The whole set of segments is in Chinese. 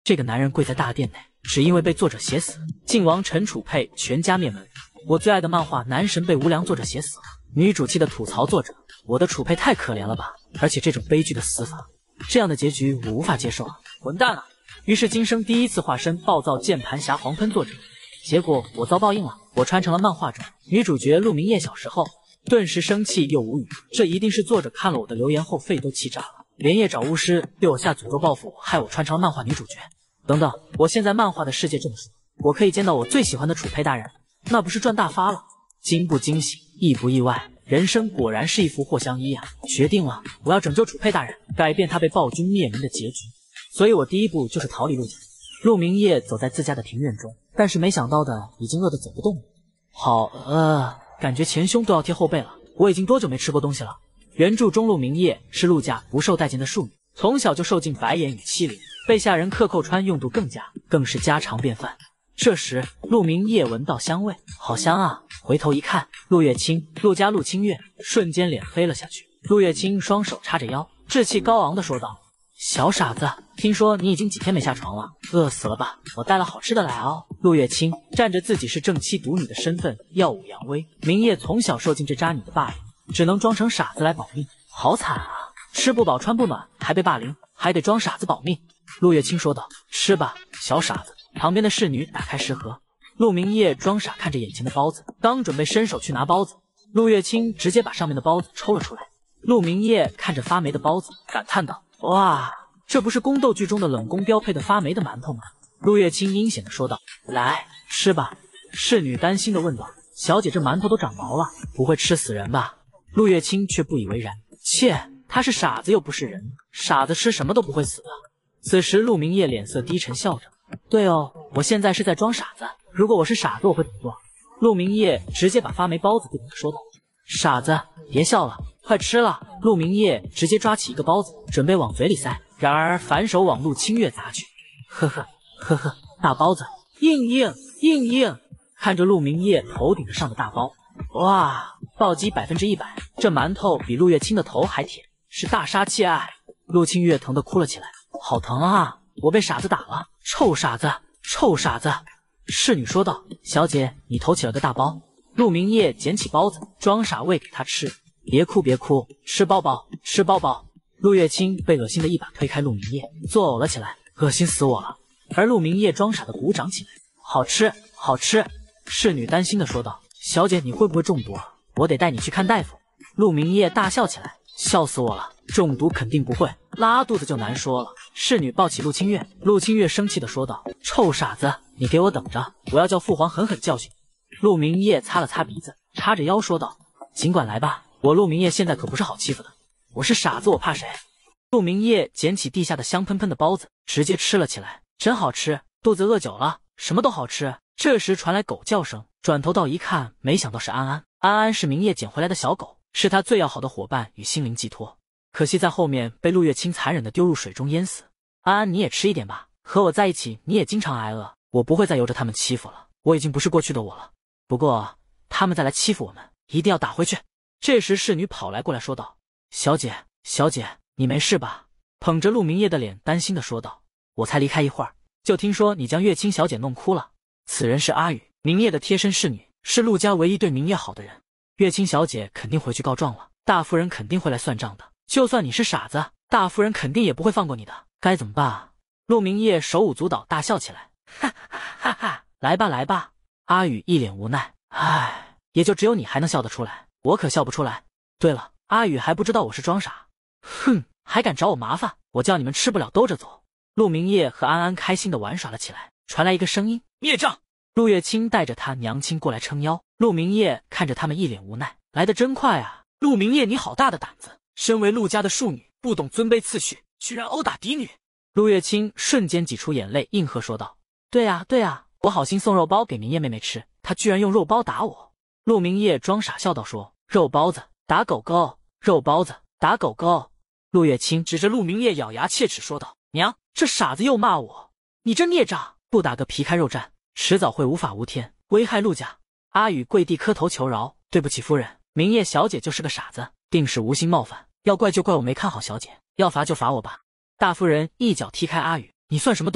这个男人跪在大殿内，只因为被作者写死，晋王陈楚佩全家灭门。我最爱的漫画《男神》被无良作者写死了。女主气的吐槽作者：我的楚佩太可怜了吧，而且这种悲剧的死法，这样的结局我无法接受啊！混蛋啊！于是今生第一次化身暴躁键盘侠黄喷作者，结果我遭报应了，我穿成了漫画中女主角陆明叶小时候，顿时生气又无语。这一定是作者看了我的留言后肺都气炸了，连夜找巫师对我下诅咒报复，害我穿成了漫画女主角。等等，我现在漫画的世界这么说，我可以见到我最喜欢的楚佩大人，那不是赚大发了？惊不惊喜，意不意外？人生果然是一幅藿香衣啊！决定了，我要拯救楚佩大人，改变他被暴君灭门的结局。所以我第一步就是逃离陆家。陆明叶走在自家的庭院中，但是没想到的已经饿得走不动了。感觉前胸都要贴后背了。我已经多久没吃过东西了？原著中陆明叶是陆家不受待见的庶女，从小就受尽白眼与欺凌，被下人克扣穿用度更是家常便饭。这时陆明叶闻到香味，好香啊！回头一看，陆月清，陆家陆清月，瞬间脸飞了下去。陆月清双手叉着腰，志气高昂地说道：小傻子，听说你已经几天没下床了，饿死了吧？我带了好吃的来哦。陆月清占着自己是正妻独女的身份，耀武扬威。明叶从小受尽这渣女的霸凌，只能装成傻子来保命，好惨啊！吃不饱穿不暖，还被霸凌，还得装傻子保命。陆月清说道：吃吧，小傻子。旁边的侍女打开食盒，陆明叶装傻看着眼前的包子，刚准备伸手去拿包子，陆月清直接把上面的包子抽了出来。陆明叶看着发霉的包子，感叹道：哇，这不是宫斗剧中的冷宫标配的发霉的馒头吗？陆月清阴险地说道：来，吃吧。侍女担心地问道：小姐，这馒头都长毛了，不会吃死人吧？陆月清却不以为然：切，他是傻子又不是人，傻子吃什么都不会死的。此时陆明叶脸色低沉，笑着：对哦，我现在是在装傻子，如果我是傻子我会怎么做？陆明叶直接把发霉包子递给他说道：傻子，别笑了，快吃了。陆明叶直接抓起一个包子准备往嘴里塞，然而反手往陆清月砸去。呵呵，大包子硬硬。看着陆明叶头顶上的大包，哇，暴击100%，这馒头比陆月清的头还甜，是大杀器啊！陆清月疼得哭了起来，好疼啊！我被傻子打了，臭傻子，臭傻子！侍女说道：小姐，你头起了个大包。陆明叶捡起包子，装傻喂给他吃。别哭，吃饱饱，吃饱饱。陆月清被恶心的一把推开陆明叶，作呕了起来，恶心死我了。而陆明叶装傻的鼓掌起来，好吃，好吃。侍女担心的说道：小姐，你会不会中毒啊？我得带你去看大夫。陆明叶大笑起来，笑死我了，中毒肯定不会，拉肚子就难说了。侍女抱起陆清月，陆清月生气的说道：臭傻子，你给我等着，我要叫父皇狠狠教训你。陆明叶擦了擦鼻子，叉着腰说道：尽管来吧，我陆明叶现在可不是好欺负的，我是傻子，我怕谁？陆明叶捡起地下的香喷喷的包子，直接吃了起来，真好吃，肚子饿久了，什么都好吃。这时传来狗叫声，转头到一看，没想到是安安。安安是明叶捡回来的小狗，是他最要好的伙伴与心灵寄托。可惜在后面被陆月清残忍地丢入水中淹死。安安，你也吃一点吧，和我在一起你也经常挨饿，我不会再由着他们欺负了，我已经不是过去的我了。不过他们再来欺负我们，一定要打回去。这时侍女跑来过来说道：小姐，你没事吧？捧着陆明叶的脸担心地说道：我才离开一会儿，就听说你将月清小姐弄哭了。此人是阿宇，明叶的贴身侍女，是陆家唯一对明叶好的人。月清小姐肯定回去告状了，大夫人肯定会来算账的。就算你是傻子，大夫人肯定也不会放过你的。该怎么办啊？陆明叶手舞足蹈大笑起来，哈哈，来吧。阿宇一脸无奈，唉，也就只有你还能笑得出来，我可笑不出来。对了，阿宇还不知道我是装傻，哼，还敢找我麻烦，我叫你们吃不了兜着走。陆明叶和安安开心地玩耍了起来，传来一个声音：孽障！陆月清带着他娘亲过来撑腰。陆明叶看着他们一脸无奈，来得真快啊！陆明叶，你好大的胆子，身为陆家的庶女，不懂尊卑次序，居然殴打嫡女。陆月清瞬间挤出眼泪，应和说道：对啊，我好心送肉包给明叶妹妹吃，她居然用肉包打我。陆明叶装傻笑道说：肉包子打狗狗，肉包子打狗狗。陆月清指着陆明叶咬牙切齿说道：娘，这傻子又骂我，你这孽障，不打个皮开肉绽，迟早会无法无天，危害陆家。阿宇跪地磕头求饶：对不起夫人，明叶小姐就是个傻子，定是无心冒犯，要怪就怪我没看好小姐，要罚就罚我吧。大夫人一脚踢开阿宇：你算什么东西，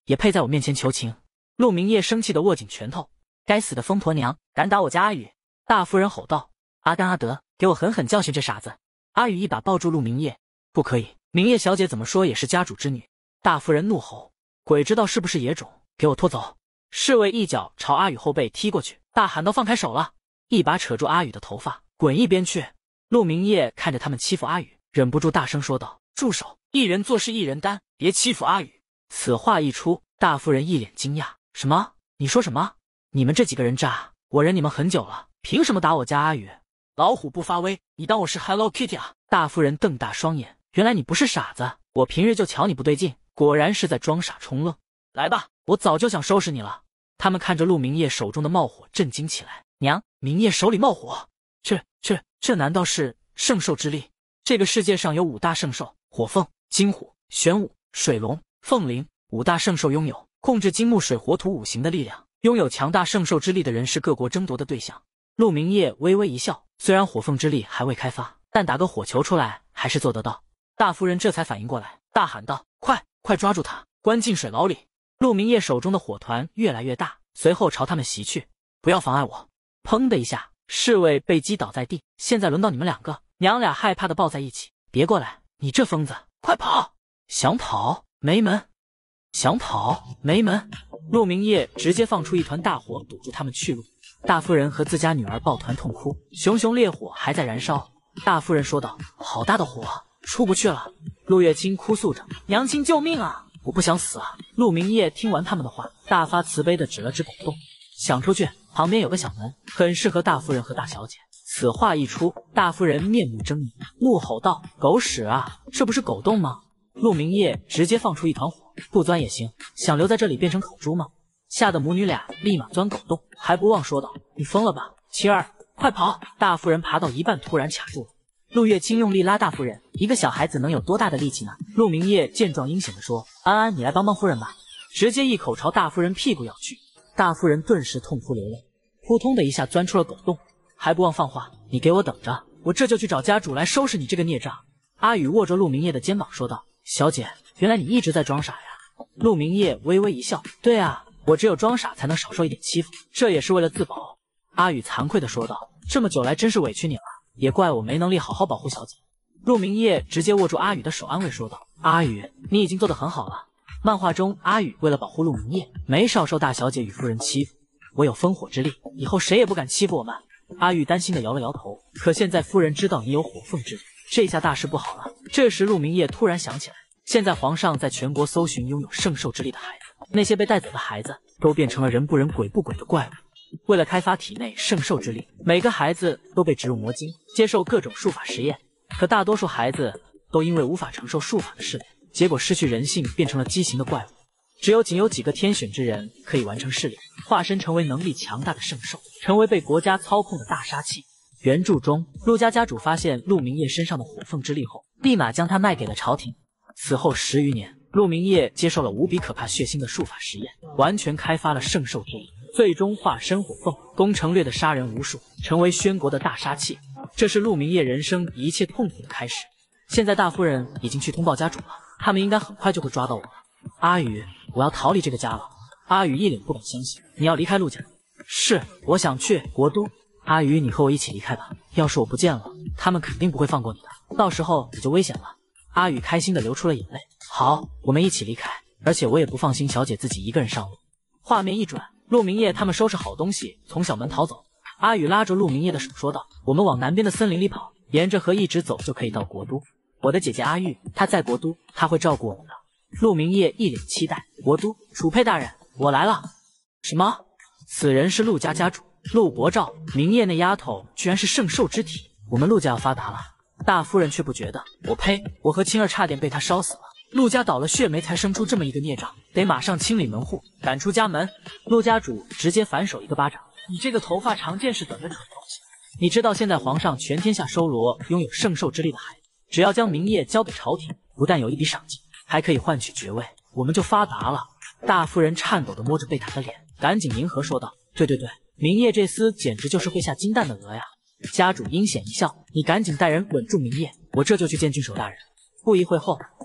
也配在我面前求情？陆明业生气地握紧拳头，该死的疯婆娘，敢打我家阿宇！大夫人吼道：“阿甘阿德，给我狠狠教训这傻子！”阿宇一把抱住陆明业，不可以，明业小姐怎么说也是家主之女。大夫人怒吼：“鬼知道是不是野种，给我拖走！”侍卫一脚朝阿宇后背踢过去，大喊道：“放开手了！”一把扯住阿宇的头发，滚一边去！陆明业看着他们欺负阿宇，忍不住大声说道：“住手！一人做事一人担，别欺负阿宇！”此话一出，大夫人一脸惊讶：“什么？你说什么？你们这几个人渣！我忍你们很久了，凭什么打我家阿宇？老虎不发威，你当我是 Hello Kitty 啊？”大夫人瞪大双眼，原来你不是傻子，我平日就瞧你不对劲，果然是在装傻充愣。来吧，我早就想收拾你了。他们看着陆明业手中的冒火，震惊起来。娘，明业手里冒火，这难道是圣兽之力？这个世界上有5大圣兽：火凤、金虎、玄武、水龙、凤灵。5大圣兽拥有控制金木水火土5行的力量，拥有强大圣兽之力的人是各国争夺的对象。陆明业微微一笑，虽然火凤之力还未开发，但打个火球出来还是做得到。大夫人这才反应过来，大喊道：“快抓住他，关进水牢里！”陆明业手中的火团越来越大，随后朝他们袭去。“不要妨碍我！”砰的一下，侍卫被击倒在地。现在轮到你们2个，娘俩害怕的抱在一起。别过来，你这疯子，快跑！想跑没门！想跑没门！陆明业直接放出一团大火堵住他们去路。大夫人和自家女儿抱团痛哭，熊熊烈火还在燃烧。大夫人说道：“好大的火，出不去了。”陆月清哭诉着：“娘亲救命啊！我不想死啊！”陆明业听完他们的话，大发慈悲的指了指狗洞，想出去，旁边有个小门，很适合大夫人和大小姐。此话一出，大夫人面目狰狞，怒吼道：“狗屎啊！这不是狗洞吗？”陆明业直接放出一团火，不钻也行，想留在这里变成烤猪吗？吓得母女俩立马钻狗洞，还不忘说道：“你疯了吧，七儿，快跑！”大夫人爬到一半突然卡住了。陆月清用力拉大夫人，一个小孩子能有多大的力气呢？陆明业见状阴险地说：“安安，你来帮帮夫人吧！”直接一口朝大夫人屁股咬去。大夫人顿时痛哭流泪，扑通的一下钻出了狗洞，还不忘放话：“你给我等着，我这就去找家主来收拾你这个孽障。”阿宇握着陆明业的肩膀说道：“小姐，原来你一直在装傻呀？”陆明业微微一笑：“对啊，我只有装傻才能少受一点欺负，这也是为了自保。”阿宇惭愧地说道：“这么久来真是委屈你了，也怪我没能力好好保护小姐。”陆明业直接握住阿宇的手安慰说道：“阿宇，你已经做得很好了。漫画中阿宇为了保护陆明业，没少受大小姐与夫人欺负，我有烽火之力，以后谁也不敢欺负我们。”阿宇担心地摇了摇头，可现在夫人知道你有火凤之力，这下大事不好了。这时陆明业突然想起来，现在皇上在全国搜寻拥有圣兽之力的孩子，那些被带走的孩子都变成了人不人鬼不鬼的怪物。为了开发体内圣兽之力，每个孩子都被植入魔晶，接受各种术法实验，可大多数孩子都因为无法承受术法的试炼，结果失去人性，变成了畸形的怪物。仅有几个天选之人可以完成试炼，化身成为能力强大的圣兽，成为被国家操控的大杀器。原著中，陆家家主发现陆明业身上的火凤之力后，立马将他卖给了朝廷。此后10余年，陆明业接受了无比可怕血腥的术法实验，完全开发了圣兽之力，最终化身火凤，攻城略的杀人无数，成为宣国的大杀器。这是陆明业人生一切痛苦的开始。现在大夫人已经去通报家主了，他们应该很快就会抓到我了。阿宇，我要逃离这个家了。阿宇一脸不敢相信，你要离开陆家？是，我想去国都。阿宇，你和我一起离开吧，要是我不见了，他们肯定不会放过你的，到时候你就危险了。阿宇开心的流出了眼泪。好，我们一起离开，而且我也不放心小姐自己一个人上路。画面一转，陆明业他们收拾好东西从小门逃走。阿宇拉着陆明业的手说道：“我们往南边的森林里跑，沿着河一直走就可以到国都。我的姐姐阿玉，她在国都，她会照顾我们的。”陆明业一脸期待。国都，楚佩大人，我来了。什么？此人是陆家家主陆伯照。明业那丫头居然是圣兽之体，我们陆家要发达了。大夫人却不觉得。我呸！我和青儿差点被他烧死了。陆家倒了血霉才生出这么一个孽障，得马上清理门户，赶出家门。陆家主直接反手一个巴掌。你这个头发长见识短的蠢东西！你知道现在皇上全天下收罗拥有圣兽之力的孩子，只要将明业交给朝廷，不但有一笔赏金，还可以换取爵位，我们就发达了。大夫人颤抖地摸着被打的脸，赶紧迎合说道：“对，明业这厮简直就是会下金蛋的鹅呀！”家主阴险一笑：“你赶紧带人稳住明业，我这就去见郡守大人。”不一会后，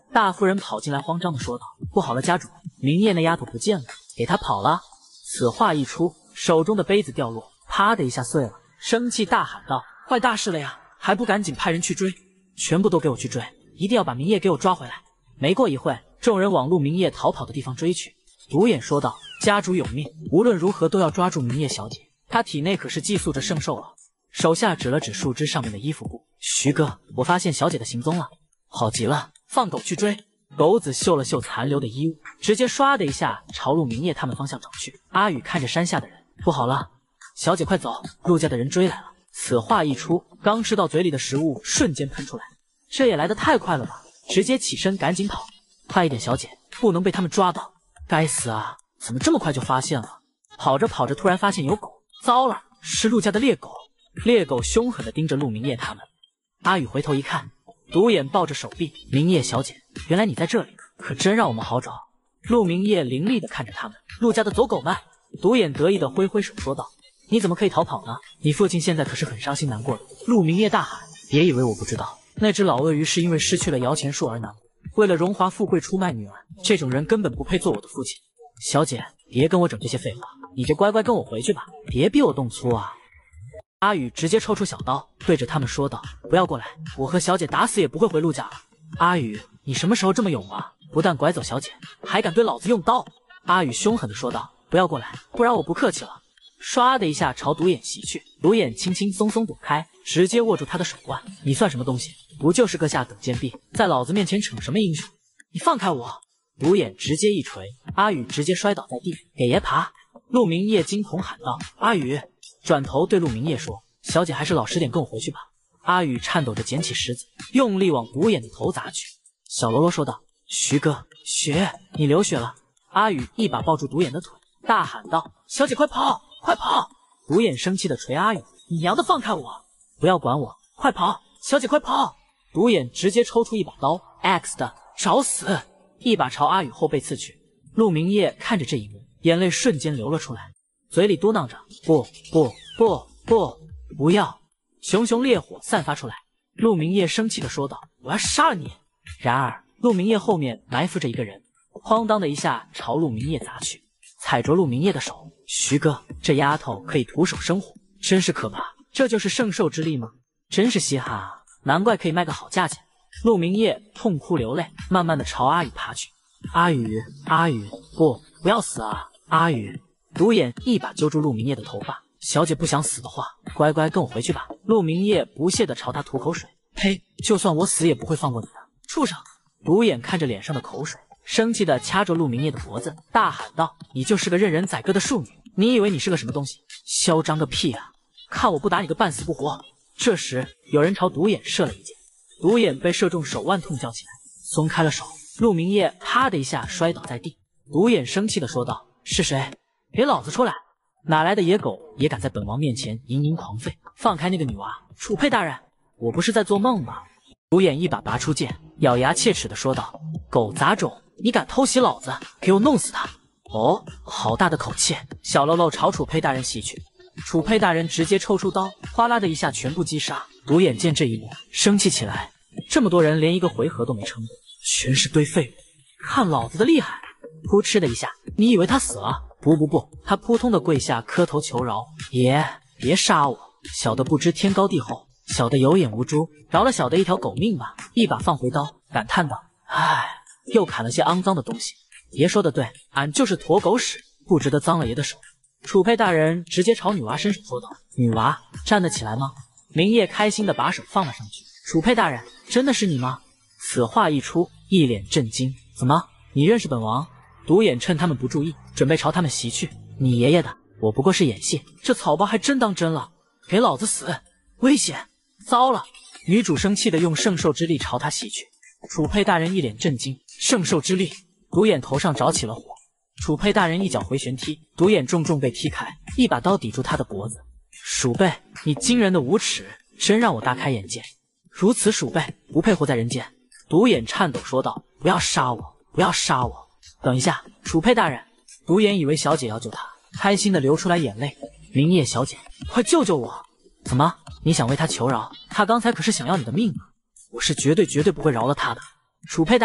大夫人跑进来，慌张地说道：“不好了，家主，明夜那丫头不见了，给她跑了。”此话一出，手中的杯子掉落，啪的一下碎了，生气大喊道：“坏大事了呀！还不赶紧派人去追！全部都给我去追！一定要把明夜给我抓回来！”没过一会，众人往陆明夜逃跑的地方追去。独眼说道：“家主有命，无论如何都要抓住明夜小姐，她体内可是寄宿着圣兽啊！”手下指了指树枝上面的衣服布：“徐哥，我发现小姐的行踪了。”好极了，放狗去追！狗子嗅了嗅残留的衣物，直接唰的一下朝陆明夜他们方向找去。阿宇看着山下的人，不好了，小姐快走，陆家的人追来了。此话一出，刚吃到嘴里的食物瞬间喷出来，这也来得太快了吧！直接起身赶紧跑，快一点，小姐，不能被他们抓到！该死啊，怎么这么快就发现了？跑着跑着，突然发现有狗，糟了，是陆家的猎狗！猎狗凶狠地盯着陆明夜他们。阿宇回头一看，独眼抱着手臂：“明夜小姐，原来你在这里，可真让我们好找。”陆明夜凌厉地看着他们：“陆家的走狗们！”独眼得意地挥挥手说道：“你怎么可以逃跑呢？你父亲现在可是很伤心难过的。”陆明夜大喊：“别以为我不知道，那只老鳄鱼是因为失去了摇钱树而难过，为了荣华富贵出卖女儿，这种人根本不配做我的父亲。小姐，别跟我整这些废话，你就乖乖跟我回去吧，别逼我动粗啊！”阿宇直接抽出小刀，对着他们说道：“不要过来，我和小姐打死也不会回陆家了。”阿宇，你什么时候这么勇啊？不但拐走小姐，还敢对老子用刀！阿宇凶狠地说道：“不要过来，不然我不客气了。”唰的一下朝独眼袭去，独眼轻轻松松躲开，直接握住他的手腕：“你算什么东西？不就是个下等贱婢，在老子面前逞什么英雄？你放开我！”独眼直接一锤，阿宇直接摔倒在地，给爷爬！陆明夜惊恐喊道：“阿宇！”转头对陆明夜说：“小姐还是老实点，跟我回去吧。”阿宇颤抖着捡起石子，用力往独眼的头砸去。小喽啰说道：“徐哥，血，你流血了！”阿宇一把抱住独眼的腿，大喊道：“小姐快跑，快跑！”独眼生气的捶阿宇：“你娘的，放开我！不要管我，快跑！小姐快跑！”独眼直接抽出一把刀 ，X 的找死，一把朝阿宇后背刺去。陆明夜看着这一幕，眼泪瞬间流了出来，嘴里嘟囔着：“不不不不，不要！”熊熊烈火散发出来。陆明夜生气地说道：“我要杀了你！”然而陆明夜后面埋伏着一个人，哐当的一下朝陆明夜砸去，踩着陆明夜的手：“徐哥，这丫头可以徒手生火，真是可怕！这就是圣兽之力吗？真是稀罕啊，难怪可以卖个好价钱。”陆明夜痛哭流泪，慢慢的朝阿宇爬去。阿宇，阿宇，不要死啊！阿宇！独眼一把揪住陆明夜的头发：“小姐不想死的话，乖乖跟我回去吧。”陆明夜不屑地朝他吐口水：“呸！就算我死也不会放过你的，畜生！”独眼看着脸上的口水，生气地掐着陆明夜的脖子，大喊道：“你就是个任人宰割的庶女，你以为你是个什么东西？嚣张个屁啊！看我不打你个半死不活！”这时有人朝独眼射了一箭，独眼被射中手腕，痛叫起来，松开了手。陆明夜啪的一下摔倒在地。独眼生气地说道：“是谁？给老子出来！哪来的野狗也敢在本王面前嘤嘤狂吠？放开那个女娃！”楚佩大人，我不是在做梦吧？独眼一把拔出剑，咬牙切齿地说道：“狗杂种，你敢偷袭老子，给我弄死他！”哦，好大的口气！小喽啰朝楚佩大人袭去，楚佩大人直接抽出刀，哗啦的一下全部击杀。独眼见这一幕，生气起来：这么多人连一个回合都没撑过，全是堆废物，看老子的厉害！扑哧的一下，你以为他死了？不，他扑通的跪下磕头求饶：“爷，别杀我，小的不知天高地厚，小的有眼无珠，饶了小的一条狗命吧。”一把放回刀，感叹道：“唉，又砍了些肮脏的东西。爷说的对，俺就是坨狗屎，不值得脏了爷的手。”楚佩大人直接朝女娃伸手说道：“女娃站得起来吗？”明夜开心的把手放了上去。楚佩大人，真的是你吗？此话一出，一脸震惊：“怎么，你认识本王？”独眼趁他们不注意，准备朝他们袭去。“你爷爷的，我不过是演戏，这草包还真当真了，给老子死！危险！”糟了！女主生气的用圣兽之力朝他袭去。楚佩大人一脸震惊：“圣兽之力！”独眼头上着起了火。楚佩大人一脚回旋踢，独眼重重被踢开，一把刀抵住他的脖子。“鼠辈，你惊人的无耻，真让我大开眼界！如此鼠辈，不配活在人间。”独眼颤抖说道：“不要杀我，不要杀我！”等一下，楚佩大人！独眼以为小姐要救他，开心的流出来眼泪：“明夜小姐，快救救我！”“怎么，你想为他求饶？他刚才可是想要你的命啊！我是绝对不会饶了他的。”楚佩大人，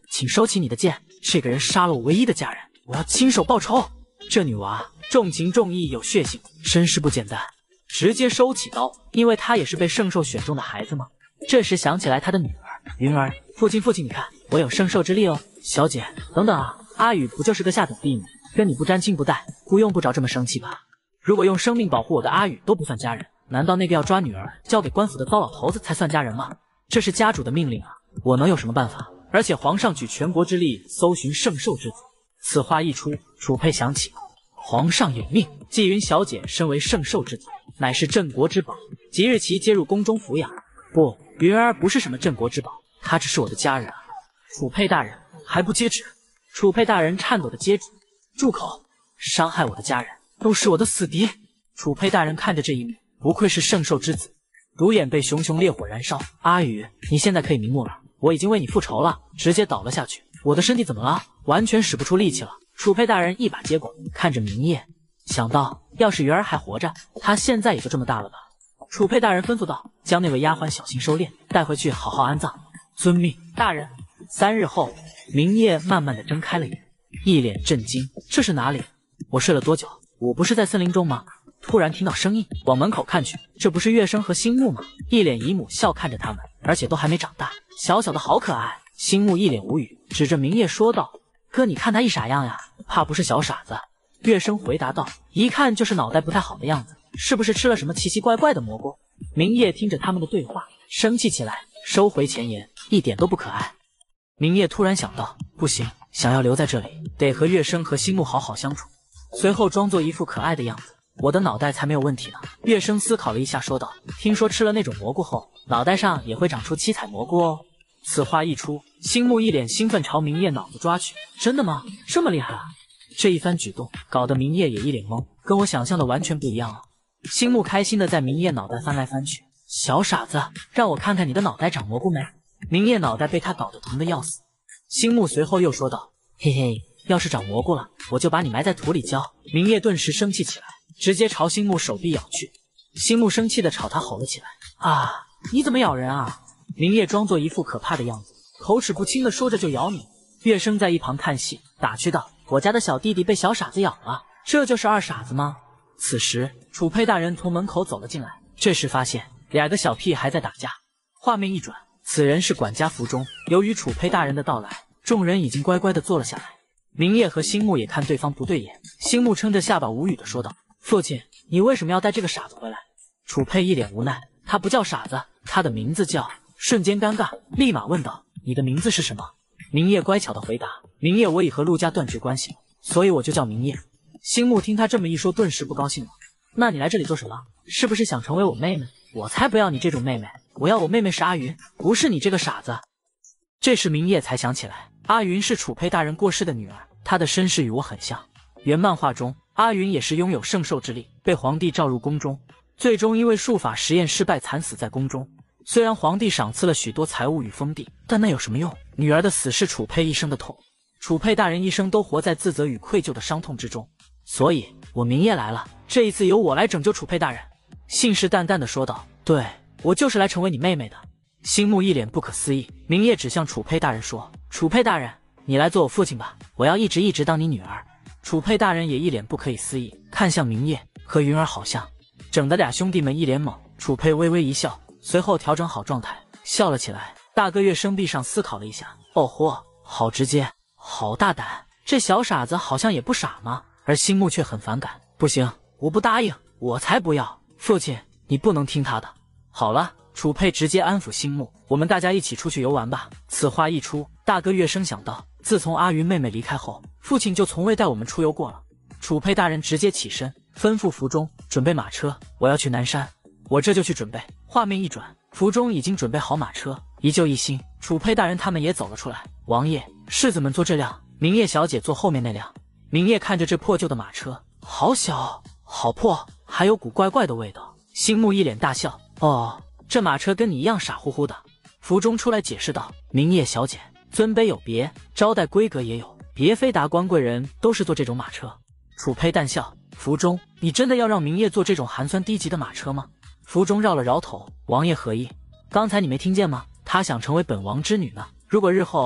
请收起你的剑，这个人杀了我唯一的家人，我要亲手报仇。这女娃重情重义，有血性，身世不简单，直接收起刀，因为她也是被圣兽选中的孩子嘛。这时想起来他的女儿云儿，父亲，你看我有圣兽之力哦。小姐，等等啊，阿宇不就是个下等婢女，跟你不沾亲不带故，用不着这么生气吧？如果用生命保护我的阿宇都不算家人，难道那个要抓女儿交给官府的糟老头子才算家人吗？这是家主的命令啊，我能有什么办法？而且皇上举全国之力搜寻圣兽之子。此话一出，楚佩想起，皇上有命，纪云小姐身为圣兽之子，乃是镇国之宝，即日起接入宫中抚养。不，云儿不是什么镇国之宝，她只是我的家人啊。楚佩大人还不接旨？楚佩大人颤抖的接旨。住口！伤害我的家人都是我的死敌。楚佩大人看着这一幕，不愧是圣兽之子，独眼被熊熊烈火燃烧。阿宇，你现在可以瞑目了，我已经为你复仇了。直接倒了下去。我的身体怎么了？完全使不出力气了。楚佩大人一把接过，看着明夜，想到要是云儿还活着，她现在也就这么大了吧。楚佩大人吩咐道：“将那位丫鬟小心收敛，带回去好好安葬。”遵命，大人。3日后，明夜慢慢的睁开了眼，一脸震惊。这是哪里？我睡了多久？我不是在森林中吗？突然听到声音，往门口看去，这不是月生和星木吗？一脸姨母笑看着他们，而且都还没长大，小小的好可爱。星木一脸无语，指着明夜说道：“哥，你看他一傻样呀，怕不是小傻子？”月生回答道：“一看就是脑袋不太好的样子，是不是吃了什么奇奇怪怪的蘑菇？”明夜听着他们的对话，生气起来，收回前言，一点都不可爱。明夜突然想到，不行，想要留在这里，得和月生和星木好好相处。随后装作一副可爱的样子：“我的脑袋才没有问题呢。”月生思考了一下，说道：“听说吃了那种蘑菇后，脑袋上也会长出七彩蘑菇哦。”此话一出，星木一脸兴奋朝明夜脑子抓去。真的吗？这么厉害啊！这一番举动搞得明夜也一脸懵，跟我想象的完全不一样啊。星木开心的在明夜脑袋翻来翻去。小傻子，让我看看你的脑袋长蘑菇没？明夜脑袋被他搞得疼得要死。星木随后又说道：“嘿嘿，要是长蘑菇了，我就把你埋在土里浇。”明夜顿时生气起来，直接朝星木手臂咬去。星木生气的朝他吼了起来：“啊，你怎么咬人啊？”明夜装作一副可怕的样子，口齿不清的说着就咬你。月生在一旁看戏，打趣道：“我家的小弟弟被小傻子咬了，这就是二傻子吗？”此时楚佩大人从门口走了进来，这时发现2个小屁还在打架。画面一转，此人是管家福中。由于楚佩大人的到来，众人已经乖乖的坐了下来。明夜和星木也看对方不对眼，星木撑着下巴无语的说道：“父亲，你为什么要带这个傻子回来？”楚佩一脸无奈：“他不叫傻子，他的名字叫……”瞬间尴尬，立马问道：“你的名字是什么？”明夜乖巧的回答：“明夜，我已和陆家断绝关系了，所以我就叫明夜。”星木听他这么一说，顿时不高兴了：“那你来这里做什么？是不是想成为我妹妹？我才不要你这种妹妹，我要我妹妹是阿云，不是你这个傻子。”这时明夜才想起来，阿云是楚佩大人过世的女儿，她的身世与我很像。原漫画中，阿云也是拥有圣兽之力，被皇帝召入宫中，最终因为术法实验失败，惨死在宫中。虽然皇帝赏赐了许多财物与封地，但那有什么用？女儿的死是楚佩一生的痛，楚佩大人一生都活在自责与愧疚的伤痛之中。所以，我明夜来了，这一次由我来拯救楚佩大人。”信誓旦旦地说道：“对，我就是来成为你妹妹的。”星木一脸不可思议，明夜指向楚佩大人说：“楚佩大人，你来做我父亲吧，我要一直当你女儿。”楚佩大人也一脸不可以思议，看向明夜，和云儿好像，整得俩兄弟们一脸懵。楚佩微微一笑，随后调整好状态，笑了起来。大哥月生闭上思考了一下，哦豁，好直接，好大胆，这小傻子好像也不傻嘛。而星木却很反感：“不行，我不答应，我才不要！父亲，你不能听他的。”好了，楚佩直接安抚星木：“我们大家一起出去游玩吧。”此话一出，大哥月生想到，自从阿云妹妹离开后，父亲就从未带我们出游过了。楚佩大人直接起身，吩咐福中准备马车，我要去南山。我这就去准备。画面一转，福中已经准备好马车，一旧一新。楚佩大人他们也走了出来。王爷，世子们坐这辆，明夜小姐坐后面那辆。明夜看着这破旧的马车，好小，好破，还有股怪怪的味道。星木一脸大笑：“哦，这马车跟你一样傻乎乎的。”福中出来解释道：“明夜小姐，尊卑有别，招待规格也有，别非达官贵人都是坐这种马车。”楚佩淡笑：“福中，你真的要让明夜坐这种寒酸低级的马车吗？”福中绕了绕头：“王爷何意？刚才你没听见吗？他想成为本王之女呢。如果日后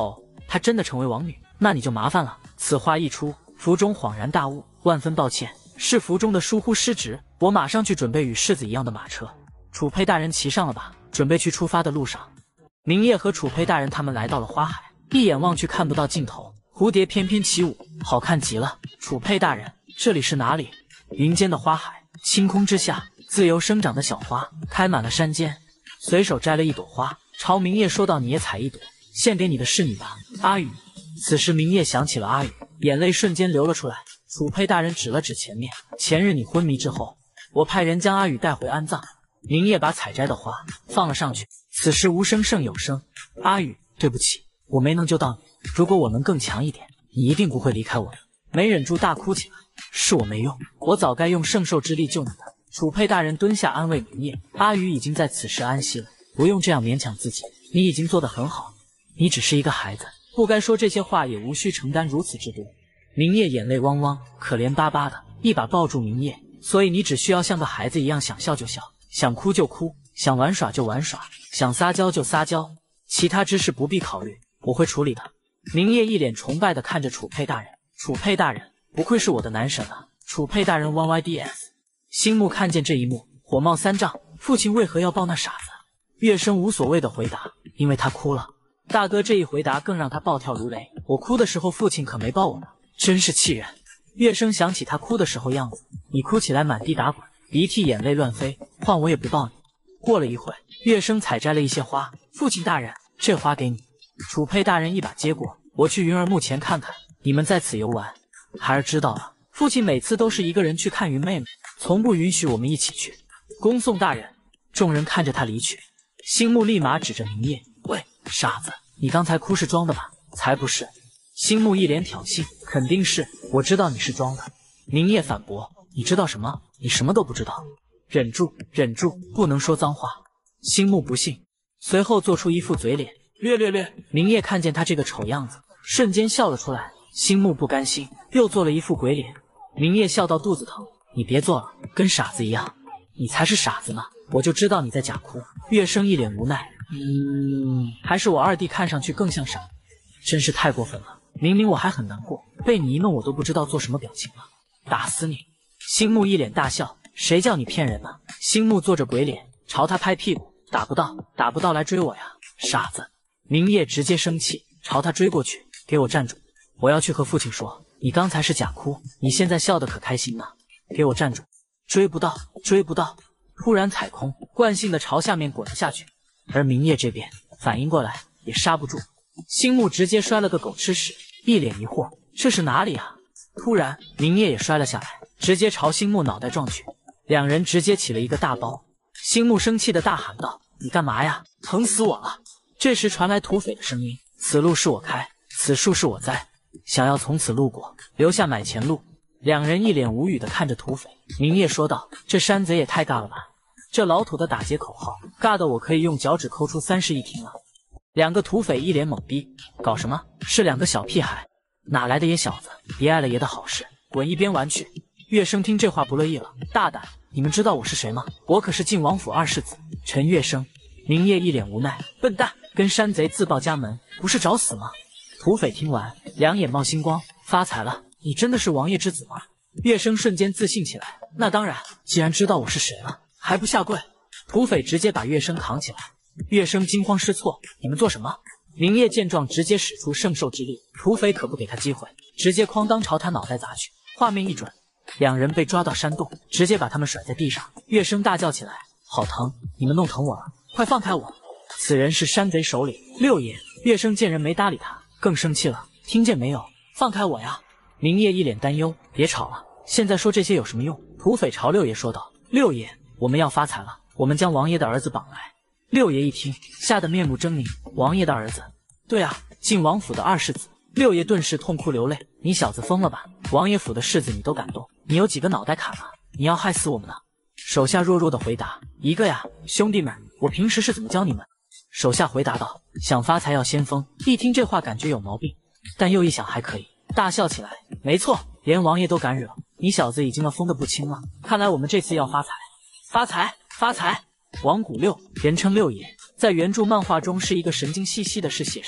她真的成为王女，那你就麻烦了。此话一出，府中恍然大悟，万分抱歉，是府中的疏忽失职，我马上去准备与世子一样的马车。楚佩大人骑上了吧，准备去出发的路上。明夜和楚佩大人他们来到了花海，一眼望去看不到尽头，蝴蝶翩翩起舞，好看极了。楚佩大人，这里是哪里？云间的花海，青空之下，自由生长的小花开满了山间。随手摘了一朵花，朝明夜说道：“你也采一朵，献给你的侍女吧，阿宇。”此时明夜想起了阿宇，眼泪瞬间流了出来。楚佩大人指了指前面，前日你昏迷之后，我派人将阿宇带回安葬。明夜把采摘的花放了上去，此时无声胜有声。阿宇，对不起，我没能救到你，如果我能更强一点，你一定不会离开我的。没忍住大哭起来，是我没用，我早该用圣兽之力救你的。楚佩大人蹲下安慰明夜，阿宇已经在此时安息了，不用这样勉强自己，你已经做得很好，你只是一个孩子，不该说这些话，也无需承担如此之多。明夜眼泪汪汪，可怜巴巴的，一把抱住明夜，所以你只需要像个孩子一样，想笑就笑，想哭就哭，想玩耍就玩耍，想撒娇就撒娇，其他之事不必考虑，我会处理的。明夜一脸崇拜地看着楚佩大人，楚佩大人，不愧是我的男神啊！楚佩大人 YYDS。星木看见这一幕，火冒三丈，父亲为何要抱那傻子？乐生无所谓的回答，因为他哭了。大哥这一回答更让他暴跳如雷，我哭的时候父亲可没抱我呢，真是气人。乐生想起他哭的时候样子，你哭起来满地打滚，鼻涕眼泪乱飞，换我也不抱你。过了一会，乐生采摘了一些花，父亲大人，这花给你。楚佩大人一把接过，我去云儿墓前看看，你们在此游玩。孩儿知道了，父亲每次都是一个人去看云妹妹，从不允许我们一起去。恭送大人。众人看着他离去，星木立马指着明夜，喂，傻子，你刚才哭是装的吧？才不是。星木一脸挑衅，肯定是，我知道你是装的。明夜反驳，你知道什么？你什么都不知道。忍住，忍住，不能说脏话。星木不信，随后做出一副嘴脸，略。明夜看见他这个丑样子，瞬间笑了出来。星木不甘心，又做了一副鬼脸。明夜笑到肚子疼，你别做了，跟傻子一样。你才是傻子呢，我就知道你在假哭。乐生一脸无奈，还是我二弟看上去更像傻，真是太过分了。明明我还很难过，被你一弄我都不知道做什么表情了，打死你！星木一脸大笑，谁叫你骗人呢？星木做着鬼脸，朝他拍屁股，打不到来追我呀，傻子！明夜直接生气，朝他追过去，给我站住！我要去和父亲说，你刚才是假哭，你现在笑得可开心呢，给我站住！追不到！突然踩空，惯性的朝下面滚了下去，而明夜这边反应过来也刹不住，星木直接摔了个狗吃屎，一脸疑惑，这是哪里啊？突然明夜也摔了下来，直接朝星木脑袋撞去，两人直接起了一个大包。星木生气的大喊道：“你干嘛呀？疼死我了！”这时传来土匪的声音：“此路是我开，此树是我栽，想要从此路过，留下买前路。”两人一脸无语的看着土匪。明夜说道：“这山贼也太尬了吧！这老土的打劫口号，尬的我可以用脚趾抠出30亿听了。”两个土匪一脸懵逼，搞什么？是两个小屁孩，哪来的野小子？别碍了爷的好事，滚一边玩去！乐生听这话不乐意了，大胆！你们知道我是谁吗？我可是晋王府二世子陈乐生。明夜一脸无奈，笨蛋，跟山贼自报家门，不是找死吗？土匪听完，两眼冒星光，发财了！你真的是王爷之子吗？乐生瞬间自信起来，那当然，既然知道我是谁了，还不下跪？土匪直接把乐生扛起来。乐生惊慌失措，你们做什么？明夜见状，直接使出圣兽之力，土匪可不给他机会，直接哐当朝他脑袋砸去。画面一转，两人被抓到山洞，直接把他们甩在地上。乐生大叫起来，好疼！你们弄疼我了，快放开我！此人是山贼首领六爷。乐生见人没搭理他，更生气了，听见没有？放开我呀！明夜一脸担忧，别吵了，现在说这些有什么用？土匪朝六爷说道：“六爷，我们要发财了，我们将王爷的儿子绑来。”六爷一听，吓得面目狰狞，王爷的儿子？对啊，晋王府的二世子。六爷顿时痛哭流泪，你小子疯了吧？王爷府的世子你都敢动，你有几个脑袋砍了？你要害死我们呢？手下弱弱的回答：“一个呀，兄弟们，我平时是怎么教你们？”手下回答道：“想发财要先疯。”一听这话感觉有毛病，但又一想还可以，大笑起来。没错，连王爷都敢惹，你小子已经疯得不轻了。看来我们这次要发财，发财，发财！王谷六，人称六爷，在原著漫画中是一个神经兮兮的嗜血山贼，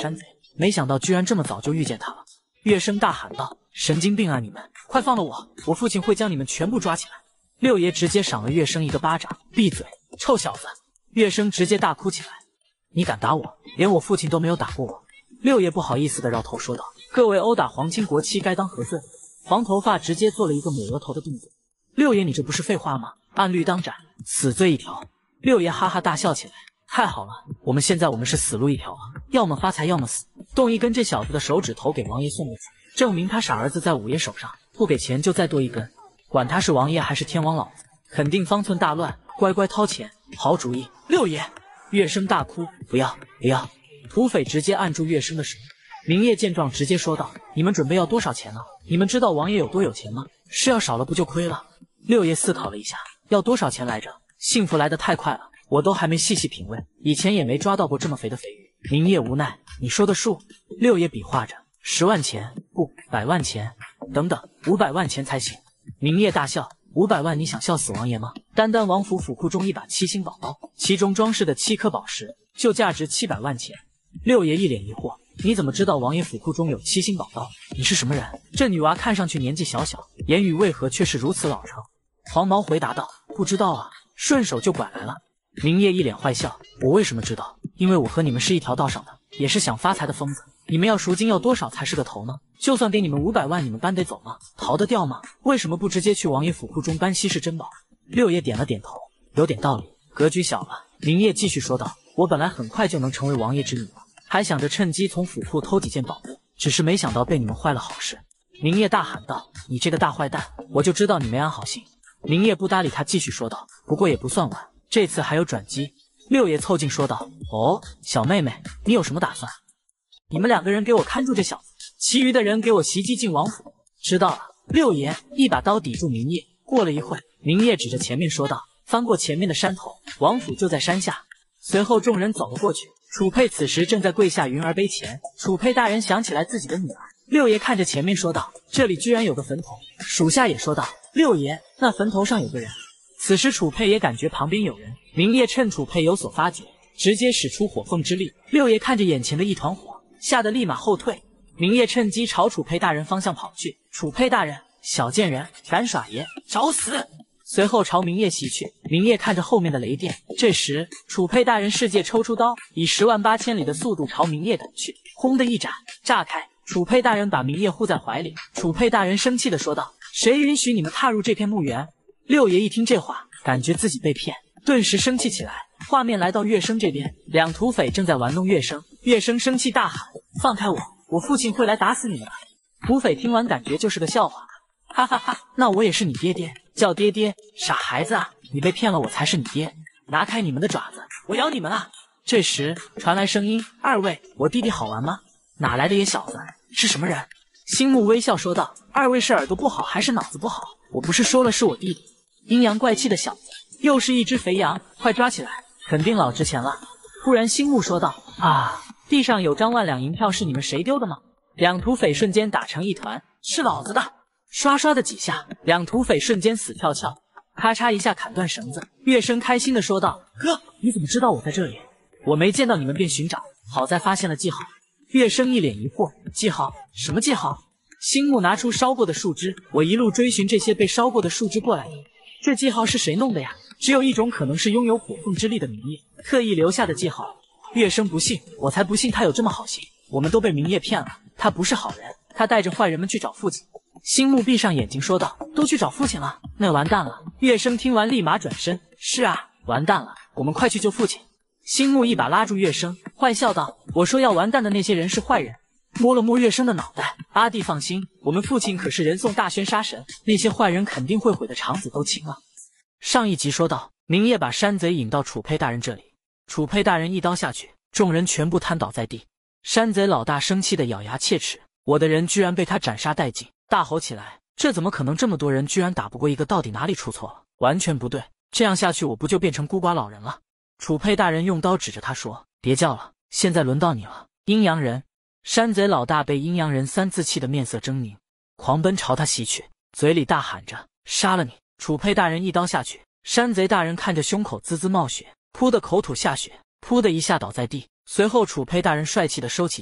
没想到居然这么早就遇见他了。乐生大喊道：“神经病啊你们！快放了我！我父亲会将你们全部抓起来！”六爷直接赏了乐生一个巴掌：“闭嘴，臭小子！”乐生直接大哭起来：“你敢打我？连我父亲都没有打过我！”六爷不好意思的绕头说道：“各位殴打皇亲国戚该当何罪？”黄头发直接做了一个抹额头的动作。六爷，你这不是废话吗？按律当斩，死罪一条。六爷哈哈大笑起来。太好了，我们是死路一条啊，要么发财，要么死。动一根这小子的手指头给王爷送过去，证明他傻儿子在五爷手上，不给钱就再剁一根。管他是王爷还是天王老子，肯定方寸大乱，乖乖掏钱。好主意，六爷！乐生大哭，不要不要！土匪直接按住乐生的手。明夜见状直接说道：“你们准备要多少钱呢？你们知道王爷有多有钱吗？是要少了不就亏了？”六爷思考了一下，要多少钱来着？幸福来得太快了，我都还没细细品味，以前也没抓到过这么肥的肥鱼。明夜无奈，你说的数？六爷比划着，10万钱，不，100万钱，等等，500万钱才行。明夜大笑，500万你想笑死王爷吗？单单王府府库中一把7星宝刀，其中装饰的7颗宝石，就价值700万钱。六爷一脸疑惑，你怎么知道王爷府库中有7星宝刀？你是什么人？这女娃看上去年纪小小，言语为何却是如此老成？黄毛回答道：“不知道啊，顺手就拐来了。”明夜一脸坏笑：“我为什么知道？因为我和你们是一条道上的，也是想发财的疯子。你们要赎金要多少才是个头呢？就算给你们500万，你们搬得走吗？逃得掉吗？为什么不直接去王爷府库中搬稀世珍宝？”六爷点了点头，有点道理，格局小了。明夜继续说道：“我本来很快就能成为王爷之女了，还想着趁机从府库偷几件宝物，只是没想到被你们坏了好事。”明夜大喊道：“你这个大坏蛋，我就知道你没安好心。”明夜不搭理他，继续说道：“不过也不算晚，这次还有转机。”六爷凑近说道：“哦，小妹妹，你有什么打算？你们2个人给我看住这小子，其余的人给我袭击进王府。”知道了。六爷一把刀抵住明夜。过了一会，明夜指着前面说道：“翻过前面的山头，王府就在山下。”随后众人走了过去。楚佩此时正在跪下云儿碑前。楚佩大人想起来自己的女儿。六爷看着前面说道：“这里居然有个坟头。”属下也说道：“六爷，那坟头上有个人。”此时楚佩也感觉旁边有人。明夜趁楚佩有所发觉，直接使出火凤之力。六爷看着眼前的一团火，吓得立马后退。明夜趁机朝楚佩大人方向跑去。楚佩大人，小贱人，敢耍爷，找死！随后朝明夜袭去。明夜看着后面的雷电，这时楚佩大人世界抽出刀，以10万8千里的速度朝明夜赶去。轰的一斩，炸开。楚佩大人把明夜护在怀里。楚佩大人生气地说道：“谁允许你们踏入这片墓园？”六爷一听这话，感觉自己被骗，顿时生气起来。画面来到乐生这边，两土匪正在玩弄乐生。乐生生气大喊：“放开我！我父亲会来打死你们的！”土匪听完感觉就是个笑话，哈哈哈，那我也是你爹爹，叫爹爹，傻孩子啊，你被骗了，我才是你爹，拿开你们的爪子，我咬你们啊！这时传来声音：“二位，我弟弟好玩吗？哪来的野小子？是什么人？”星木微笑说道：“二位是耳朵不好还是脑子不好？我不是说了是我弟弟。”阴阳怪气的小子，又是一只肥羊，快抓起来，肯定老值钱了。突然星木说道：“啊，地上有张万两银票，是你们谁丢的吗？”两土匪瞬间打成一团：“是老子的！”刷刷的几下，两土匪瞬间死翘翘，咔嚓一下砍断绳子。乐生开心的说道：“哥，你怎么知道我在这里？我没见到你们便寻找，好在发现了记号。”乐生一脸疑惑：“记号？什么记号？”星木拿出烧过的树枝：“我一路追寻这些被烧过的树枝过来的。这记号是谁弄的呀？只有一种可能，是拥有火凤之力的明夜特意留下的记号。”乐生不信：“我才不信他有这么好心，我们都被明夜骗了，他不是好人，他带着坏人们去找父亲。”星木闭上眼睛说道：“都去找父亲了，那完蛋了。”乐生听完立马转身：“是啊，完蛋了，我们快去救父亲。”星木一把拉住乐生，坏笑道：“我说要完蛋的那些人是坏人。”摸了摸乐生的脑袋：“阿弟放心，我们父亲可是人送大宣杀神，那些坏人肯定会毁得肠子都青了。”上一集说到，明夜把山贼引到楚佩大人这里，楚佩大人一刀下去，众人全部瘫倒在地。山贼老大生气的咬牙切齿：“我的人居然被他斩杀殆尽！”大吼起来：“这怎么可能？这么多人居然打不过一个，到底哪里出错了？完全不对！这样下去我不就变成孤寡老人了？”楚佩大人用刀指着他说：“别叫了，现在轮到你了，阴阳人！”山贼老大被阴阳人3字气得面色狰狞，狂奔朝他袭去，嘴里大喊着：“杀了你！”楚佩大人一刀下去，山贼大人看着胸口滋滋冒血，噗的口吐下血，噗的一下倒在地。随后楚佩大人帅气的收起剑，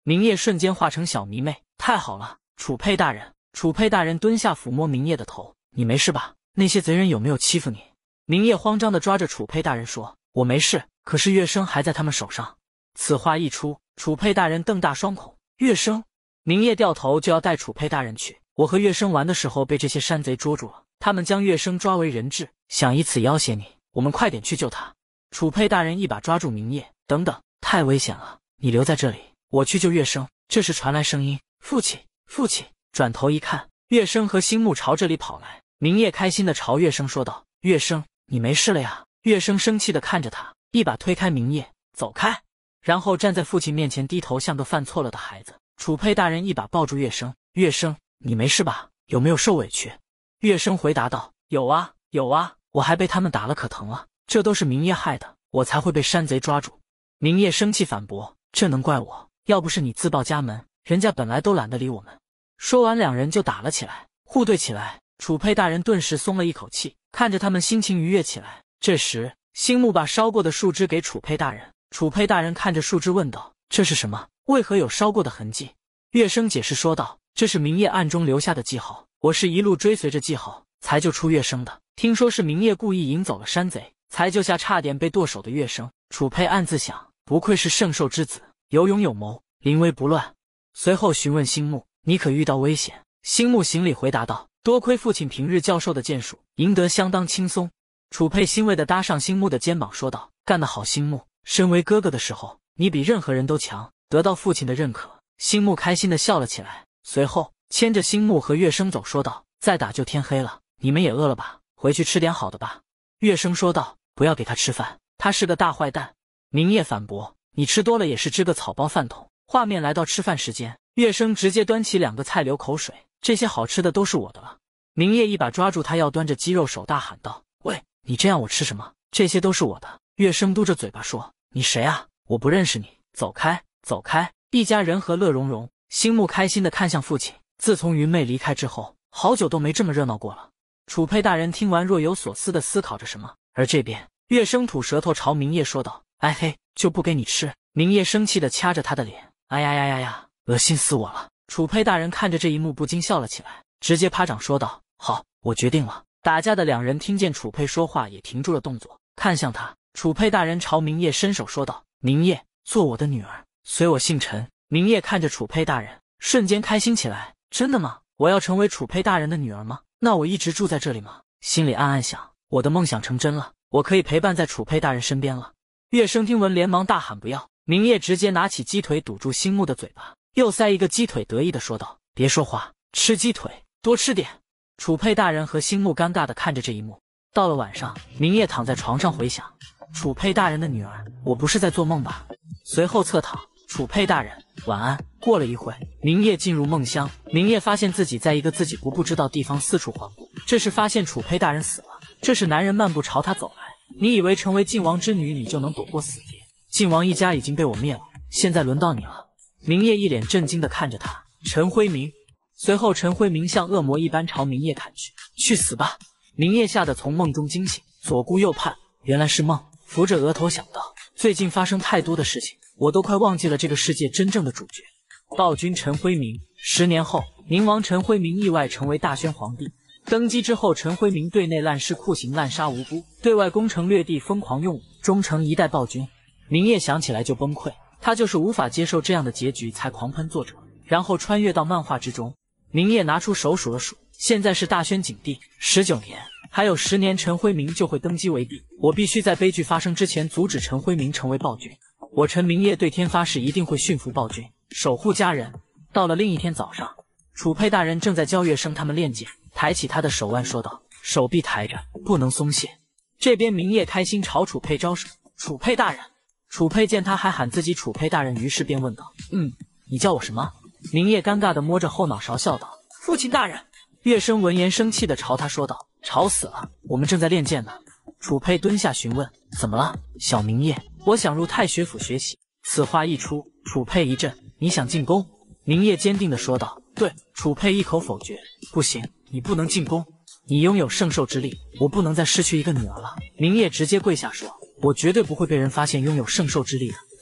明叶瞬间化成小迷妹，太好了，楚佩大人！楚佩大人蹲下抚摸明叶的头，你没事吧？那些贼人有没有欺负你？明叶慌张地抓着楚佩大人说，我没事，可是月笙还在他们手上。此话一出，楚佩大人瞪大双孔，月笙！明叶掉头就要带楚佩大人去，我和月笙玩的时候被这些山贼捉住了，他们将月笙抓为人质，想以此要挟你，我们快点去救他。楚佩大人一把抓住明叶，等等，太危险了，你留在这里，我去救月笙。这时传来声音，父亲，父亲！转头一看，月笙和星木朝这里跑来。明叶开心地朝月笙说道，月笙，你没事了呀？月笙生气地看着他，一把推开明叶，走开，然后站在父亲面前低头像个犯错了的孩子。楚佩大人一把抱住月笙，月笙，你没事吧？有没有受委屈？月笙回答道，有啊，有啊，我还被他们打了，可疼了，这都是明叶害的，我才会被山贼抓住。明叶生气反驳，这能怪我？要不是你自报家门，人家本来都懒得理我们。说完两人就打了起来，互怼起来。楚佩大人顿时松了一口气，看着他们心情愉悦起来。这时星木把烧过的树枝给楚佩大人，楚佩大人看着树枝问道，这是什么？为何有烧过的痕迹？月笙解释说道，这是明叶暗中留下的记号，我是一路追随着记号才救出月笙的，听说是明叶故意引走了山贼，才救下差点被剁手的月笙。楚佩暗自想，不愧是圣兽之子，有勇有谋，临危不乱。随后询问星木，你可遇到危险？星木行礼回答道，多亏父亲平日教授的剑术，赢得相当轻松。楚佩欣慰地搭上星木的肩膀说道，干得好星木，身为哥哥的时候，你比任何人都强，得到父亲的认可。星木开心地笑了起来，随后牵着星木和月笙走，说道，再打就天黑了，你们也饿了吧？回去吃点好的吧。月笙说道，不要给他吃饭，他是个大坏蛋。明叶反驳，你吃多了也是只个草包饭桶。画面来到吃饭时间，月笙直接端起2个菜流口水，这些好吃的都是我的了。明叶一把抓住他要端着鸡肉手，大喊道，喂，你这样我吃什么？这些都是我的。月笙嘟着嘴巴说，你谁啊？我不认识你，走开，走开。一家人和乐融融。星木开心地看向父亲，自从云妹离开之后，好久都没这么热闹过了。楚佩大人听完若有所思地思考着什么，而这边月笙吐舌头朝明叶说道，哎嘿，就不给你吃。明叶生气地掐着他的脸，哎呀呀呀呀，恶心死我了。楚佩大人看着这一幕不禁笑了起来，直接拍掌说道，好，我决定了。打架的两人听见楚佩说话也停住了动作，看向他。楚佩大人朝明叶伸手说道，明叶，做我的女儿，随我姓陈。明叶看着楚佩大人，瞬间开心起来，真的吗？我要成为楚佩大人的女儿吗？那我一直住在这里吗？心里暗暗想，我的梦想成真了，我可以陪伴在楚佩大人身边了。月笙听闻连忙大喊不要，明叶直接拿起鸡腿堵住星木的嘴巴，又塞一个鸡腿，得意地说道，别说话，吃鸡腿，多吃点。楚佩大人和星木尴尬地看着这一幕。到了晚上，明叶躺在床上回想，楚佩大人的女儿，我不是在做梦吧？随后侧躺，楚佩大人，晚安。过了一会，明叶进入梦乡。明叶发现自己在一个自己不知道地方四处环顾，这时发现楚佩大人死了。这时男人漫步朝他走来，你以为成为晋王之女你就能躲过死劫？晋王一家已经被我灭了，现在轮到你了。明叶一脸震惊地看着他，陈辉明。随后陈辉明像恶魔一般朝明叶砍去，去死吧！明叶吓得从梦中惊醒，左顾右盼，原来是梦，扶着额头想到，最近发生太多的事情，我都快忘记了这个世界真正的主角。暴君陈辉明。10年后，宁王陈辉明意外成为大宣皇帝。登基之后，陈辉明对内滥施酷刑，滥杀无辜；对外攻城略地，疯狂用武，终成一代暴君。明叶想起来就崩溃，他就是无法接受这样的结局，才狂喷作者，然后穿越到漫画之中。明叶拿出手数了数，现在是大宣景帝，19年，还有10年陈辉明就会登基为帝。我必须在悲剧发生之前阻止陈辉明成为暴君。我陈明叶对天发誓，一定会驯服暴君，守护家人。到了另一天早上，楚佩大人正在教月笙他们练剑，抬起他的手腕说道，手臂抬着，不能松懈。这边明叶开心朝楚佩招手，楚佩大人。楚佩见他还喊自己楚佩大人，于是便问道，你叫我什么？明叶尴尬地摸着后脑勺笑道，父亲大人。月笙闻言生气地朝他说道，吵死了，我们正在练剑呢。楚佩蹲下询问，怎么了？小明叶，我想入太学府学习。此话一出，楚佩一震，你想进宫？明叶坚定地说道，对。楚佩一口否决，不行，你不能进宫，你拥有圣兽之力，我不能再失去一个女儿了。明叶直接跪下说，我绝对不会被人发现拥有圣兽之力的。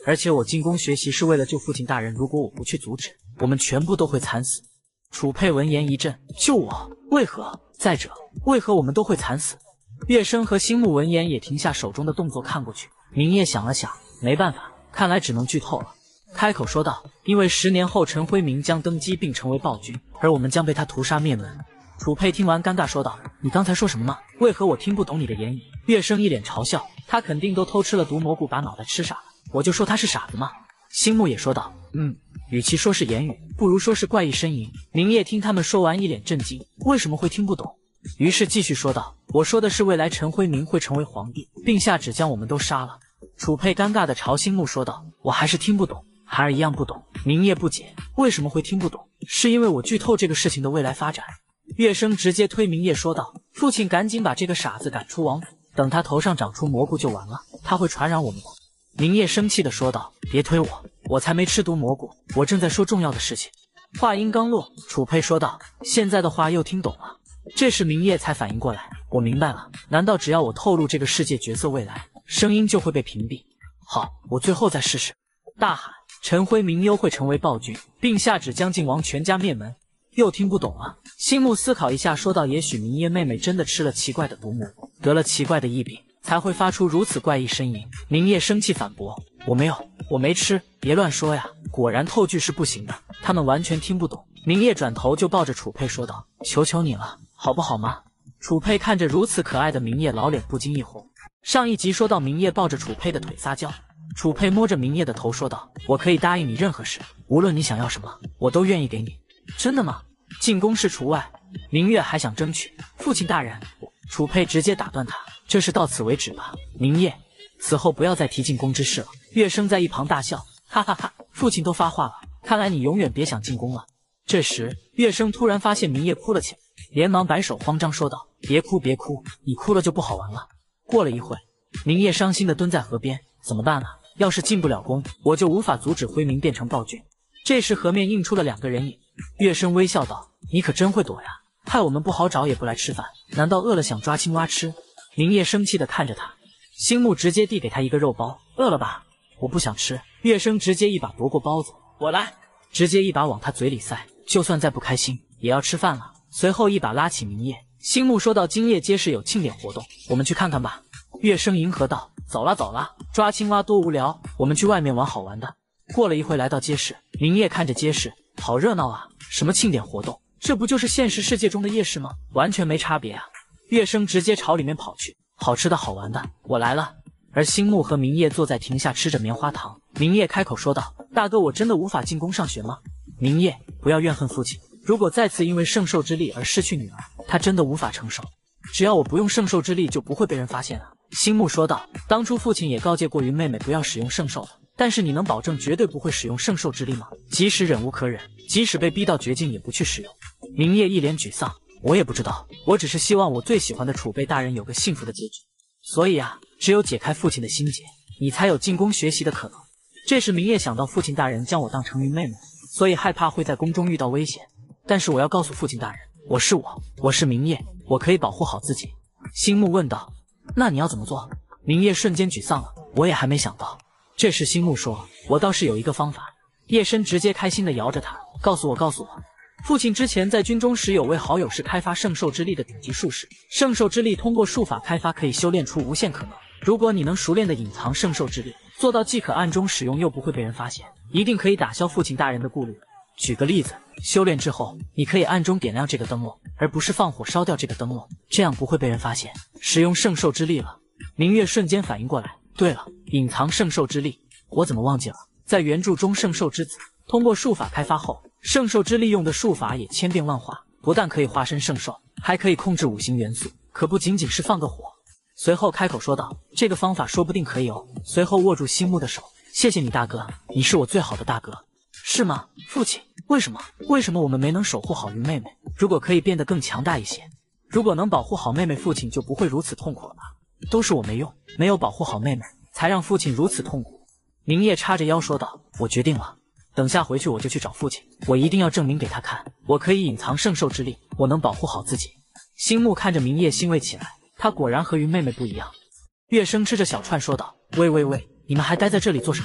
而且我进宫学习是为了救父亲大人，如果我不去阻止，我们全部都会惨死。楚佩闻言一震，救我？为何？再者，为何我们都会惨死？月笙和星木闻言也停下手中的动作，看过去。明夜想了想，没办法，看来只能剧透了，开口说道：“因为10年后陈辉明将登基并成为暴君，而我们将被他屠杀灭门。”楚佩听完尴尬说道：“你刚才说什么吗？为何我听不懂你的言语？”月笙一脸嘲笑，他肯定都偷吃了毒蘑菇，把脑袋吃傻了。我就说他是傻子嘛。星木也说道：“与其说是言语，不如说是怪异呻吟。”明夜听他们说完，一脸震惊，为什么会听不懂？于是继续说道：“我说的是未来陈辉明会成为皇帝，并下旨将我们都杀了。”楚佩尴尬地朝星木说道：“我还是听不懂，孩儿一样不懂。”明夜不解，为什么会听不懂？是因为我剧透这个事情的未来发展。月笙直接推明夜说道：“父亲赶紧把这个傻子赶出王府，等他头上长出蘑菇就完了，他会传染我们的。”明夜生气地说道：“别推我，我才没吃毒蘑菇，我正在说重要的事情。”话音刚落，楚佩说道：“现在的话又听懂了。”这时明夜才反应过来，我明白了，难道只要我透露这个世界角色未来，声音就会被屏蔽？好，我最后再试试。大喊：“陈辉明又会成为暴君，并下旨将靖王全家灭门。”又听不懂了。星木思考一下说道：“也许明夜妹妹真的吃了奇怪的毒蘑菇，得了奇怪的疫病，才会发出如此怪异呻吟。”明夜生气反驳：“我没有，我没吃，别乱说呀！”果然透剧是不行的，他们完全听不懂。明夜转头就抱着楚佩说道：“求求你了，好不好吗？”楚佩看着如此可爱的明夜，老脸不禁一红。上一集说到明夜抱着楚佩的腿撒娇，楚佩摸着明夜的头说道：“我可以答应你任何事，无论你想要什么，我都愿意给你。”真的吗？进宫是除外。明月还想争取。父亲大人，楚佩直接打断他：“这事到此为止吧，明夜，此后不要再提进宫之事了。”月笙在一旁大笑：“哈哈哈，父亲都发话了，看来你永远别想进宫了。”这时，月笙突然发现明夜哭了起来，连忙摆手慌张说道：“别哭别哭，你哭了就不好玩了。”过了一会，明夜伤心地蹲在河边：“怎么办啊？要是进不了宫，我就无法阻止辉明变成暴君。”这时河面映出了2个人影，月笙微笑道：“你可真会躲呀，害我们不好找也不来吃饭，难道饿了想抓青蛙吃？”明夜生气地看着他，星木直接递给他一个肉包：“饿了吧？我不想吃。”月笙直接一把夺过包子：“我来！”直接一把往他嘴里塞，就算再不开心也要吃饭了。随后一把拉起明夜，星木说道：“今夜街市有庆典活动，我们去看看吧。”月笙迎合道：“走了走了，抓青蛙多无聊，我们去外面玩好玩的。”过了一会来到街市，明夜看着街市，好热闹啊！什么庆典活动？这不就是现实世界中的夜市吗？完全没差别啊！月笙直接朝里面跑去，好吃的好玩的，我来了。而星木和明夜坐在亭下吃着棉花糖。明夜开口说道：“大哥，我真的无法进宫上学吗？”明夜，不要怨恨父亲，如果再次因为圣兽之力而失去女儿，他真的无法承受。只要我不用圣兽之力，就不会被人发现啊。星木说道：“当初父亲也告诫过云妹妹不要使用圣兽的，但是你能保证绝对不会使用圣兽之力吗？即使忍无可忍，即使被逼到绝境，也不去使用。”明夜一脸沮丧：“我也不知道，我只是希望我最喜欢的储备大人有个幸福的结局。所以啊，只有解开父亲的心结，你才有进宫学习的可能。”这时明夜想到父亲大人将我当成云妹妹，所以害怕会在宫中遇到危险。但是我要告诉父亲大人，我是明夜，我可以保护好自己。星木问道：“那你要怎么做？”明夜瞬间沮丧了：“我也还没想到。”这时星木说：“我倒是有一个方法。”夜深直接开心地摇着他：“告诉我。”父亲之前在军中时有位好友是开发圣兽之力的顶级术士，圣兽之力通过术法开发可以修炼出无限可能。如果你能熟练地隐藏圣兽之力，做到既可暗中使用又不会被人发现，一定可以打消父亲大人的顾虑。举个例子，修炼之后，你可以暗中点亮这个灯笼，而不是放火烧掉这个灯笼，这样不会被人发现使用圣兽之力了。明月瞬间反应过来，对了，隐藏圣兽之力，我怎么忘记了？在原著中，圣兽之子通过术法开发后，圣兽之力用的术法也千变万化，不但可以化身圣兽，还可以控制5行元素，可不仅仅是放个火。随后开口说道：“这个方法说不定可以哦。”随后握住星木的手：“谢谢你大哥，你是我最好的大哥。”是吗，父亲？为什么我们没能守护好云妹妹？如果可以变得更强大一些，如果能保护好妹妹，父亲就不会如此痛苦了吧？都是我没用，没有保护好妹妹，才让父亲如此痛苦。明夜叉着腰说道：“我决定了，等下回去我就去找父亲，我一定要证明给他看，我可以隐藏圣兽之力，我能保护好自己。”星木看着明夜欣慰起来，他果然和云妹妹不一样。月笙吃着小串说道：“喂，你们还待在这里做什么？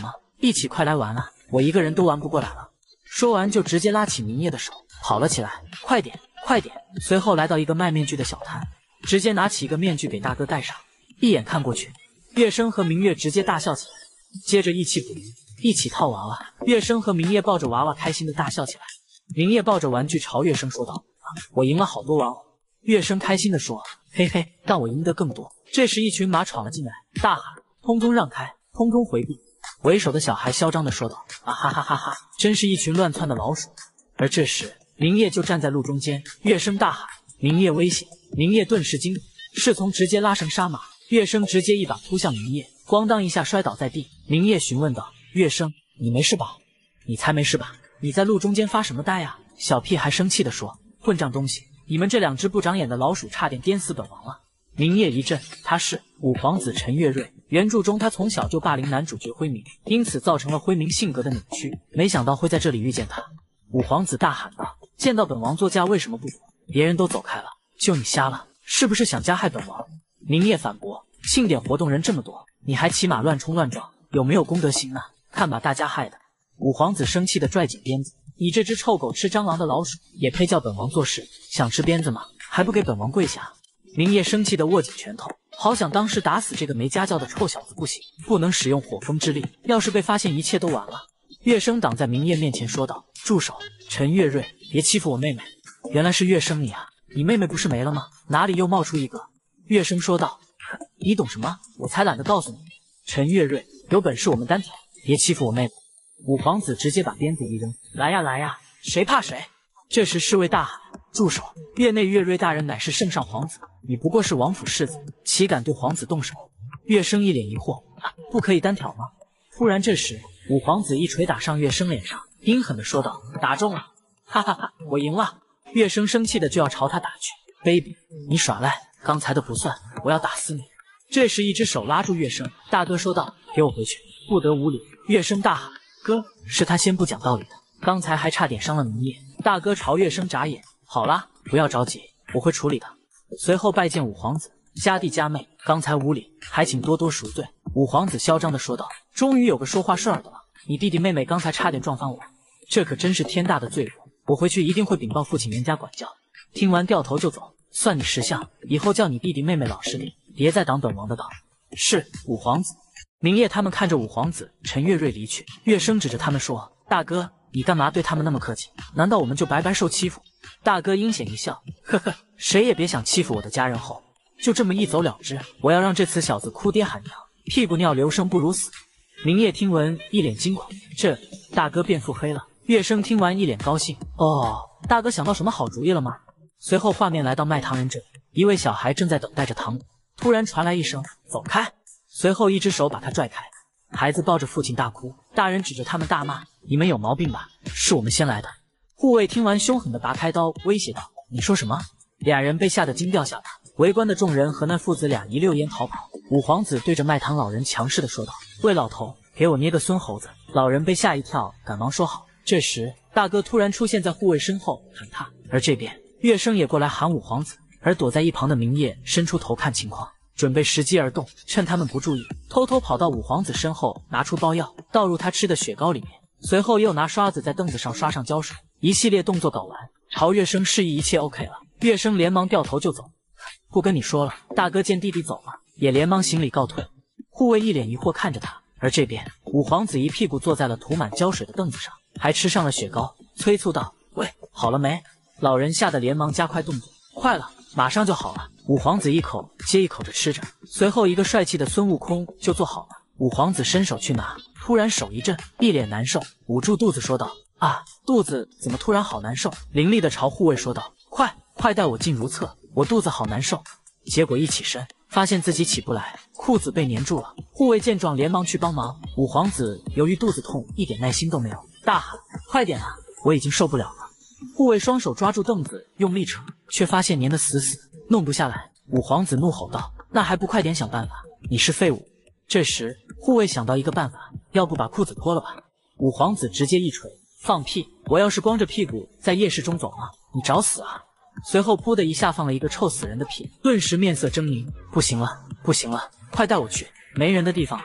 一起快来玩啊！我一个人都玩不过来了。说完就直接拉起明夜的手跑了起来，快点，快点！随后来到一个卖面具的小摊，直接拿起一个面具给大哥戴上，一眼看过去，月生和明月直接大笑起来，接着一起捕鱼，一起套娃娃。月生和明夜抱着娃娃开心的大笑起来。明夜抱着玩具朝月生说道：“我赢了好多玩偶。”月生开心的说：“嘿嘿，但我赢得更多。”这时一群马闯了进来，大喊：“通通让开，通通回避！”为首的小孩嚣张的说道：“啊哈哈哈哈，真是一群乱窜的老鼠。”而这时明夜就站在路中间，月生大喊：“明夜危险！”明夜顿时惊恐，侍从直接拉绳杀马，月生直接一把扑向明夜，咣当一下摔倒在地。明夜询问道：“月生，你没事吧？”“你才没事吧？你在路中间发什么呆啊？”小屁孩生气的说：“混账东西，你们这两只不长眼的老鼠差点颠死本王了。”明夜一震，他是五皇子陈月瑞。原著中他从小就霸凌男主角辉明，因此造成了辉明性格的扭曲，没想到会在这里遇见他。五皇子大喊道：“见到本王座驾为什么不躲？别人都走开了，就你瞎了，是不是想加害本王？”明夜反驳：“庆典活动人这么多，你还骑马乱冲乱撞，有没有公德心啊？看把大家害的！”五皇子生气的拽紧鞭子：“你这只臭狗吃蟑螂的老鼠，也配叫本王做事？想吃鞭子吗？还不给本王跪下！”明夜生气的握紧拳头，好想当时打死这个没家教的臭小子。不行，不能使用火风之力，要是被发现一切都完了。月生挡在明夜面前说道：“住手，陈月瑞，别欺负我妹妹。”原来是月生你啊，你妹妹不是没了吗？哪里又冒出一个？月生说道：“你懂什么？我才懒得告诉你。”陈月瑞，有本事我们单挑，别欺负我妹妹。五皇子直接把鞭子一扔：“来呀来呀，谁怕谁！”这时侍卫大喊：“住手！月内月瑞大人乃是圣上皇子，你不过是王府世子，岂敢对皇子动手？”月生一脸疑惑：“不可以单挑吗？”突然这时五皇子一锤打上月生脸上，阴狠地说道：“打中了！哈哈哈，我赢了！”月生生气的就要朝他打去。“baby， 你耍赖，刚才的不算，我要打死你！”这时一只手拉住月生，大哥说道：“给我回去，不得无礼！”月生大喊：“哥，是他先不讲道理的，刚才还差点伤了明夜。”大哥朝月生眨眼：“好啦，不要着急，我会处理的。”随后拜见五皇子：“家弟家妹，刚才无礼，还请多多赎罪。”五皇子嚣张地说道：“终于有个说话顺耳的了，你弟弟妹妹刚才差点撞翻我，这可真是天大的罪过，我回去一定会禀报父亲严加管教。”听完掉头就走，算你识相，以后叫你弟弟妹妹老实点，别再挡本王的道。是，五皇子。明夜他们看着五皇子陈月瑞离去，月生指着他们说：“大哥，你干嘛对他们那么客气？难道我们就白白受欺负？”大哥阴险一笑：“呵呵，谁也别想欺负我的家人后，就这么一走了之。我要让这呲小子哭爹喊娘，屁股尿流生不如死。”明夜听闻一脸惊恐，这大哥变腹黑了。月生听完一脸高兴：“哦，大哥想到什么好主意了吗？”随后画面来到卖糖人这里，一位小孩正在等待着糖果，突然传来一声“走开”，随后一只手把他拽开。孩子抱着父亲大哭，大人指着他们大骂：“你们有毛病吧？是我们先来的！”护卫听完凶狠地拔开刀，威胁道：“你说什么？”俩人被吓得惊掉下巴。围观的众人和那父子俩一溜烟逃跑。五皇子对着卖糖老人强势地说道：“喂老头，给我捏个孙猴子！”老人被吓一跳，赶忙说好。这时大哥突然出现在护卫身后喊他，而这边月生也过来喊五皇子，而躲在一旁的明夜伸出头看情况，准备时机而动，趁他们不注意，偷偷跑到五皇子身后，拿出包药倒入他吃的雪糕里面，随后又拿刷子在凳子上刷上胶水，一系列动作搞完，朝月生示意一切 OK 了。月生连忙掉头就走。不跟你说了。大哥见弟弟走了，也连忙行礼告退。护卫一脸疑惑看着他，而这边五皇子一屁股坐在了涂满胶水的凳子上，还吃上了雪糕，催促道：“喂，好了没？”老人吓得连忙加快动作：“快了，马上就好了。”五皇子一口接一口着吃着，随后一个帅气的孙悟空就做好了。五皇子伸手去拿，突然手一震，一脸难受，捂住肚子说道：“啊，肚子怎么突然好难受？”凌厉的朝护卫说道：“快带我进如厕，我肚子好难受。”结果一起身，发现自己起不来，裤子被粘住了。护卫见状连忙去帮忙。五皇子由于肚子痛，一点耐心都没有，大喊：“快点啊，我已经受不了了！”护卫双手抓住凳子用力扯，却发现粘得死死，弄不下来。五皇子怒吼道：“那还不快点想办法，你是废物！”这时护卫想到一个办法，要不把裤子脱了吧？五皇子直接一锤：“放屁！我要是光着屁股在夜市中走吗？你找死啊！”随后噗的一下放了一个臭死人的屁，顿时面色狰狞：“不行了，不行了，快带我去没人的地方！”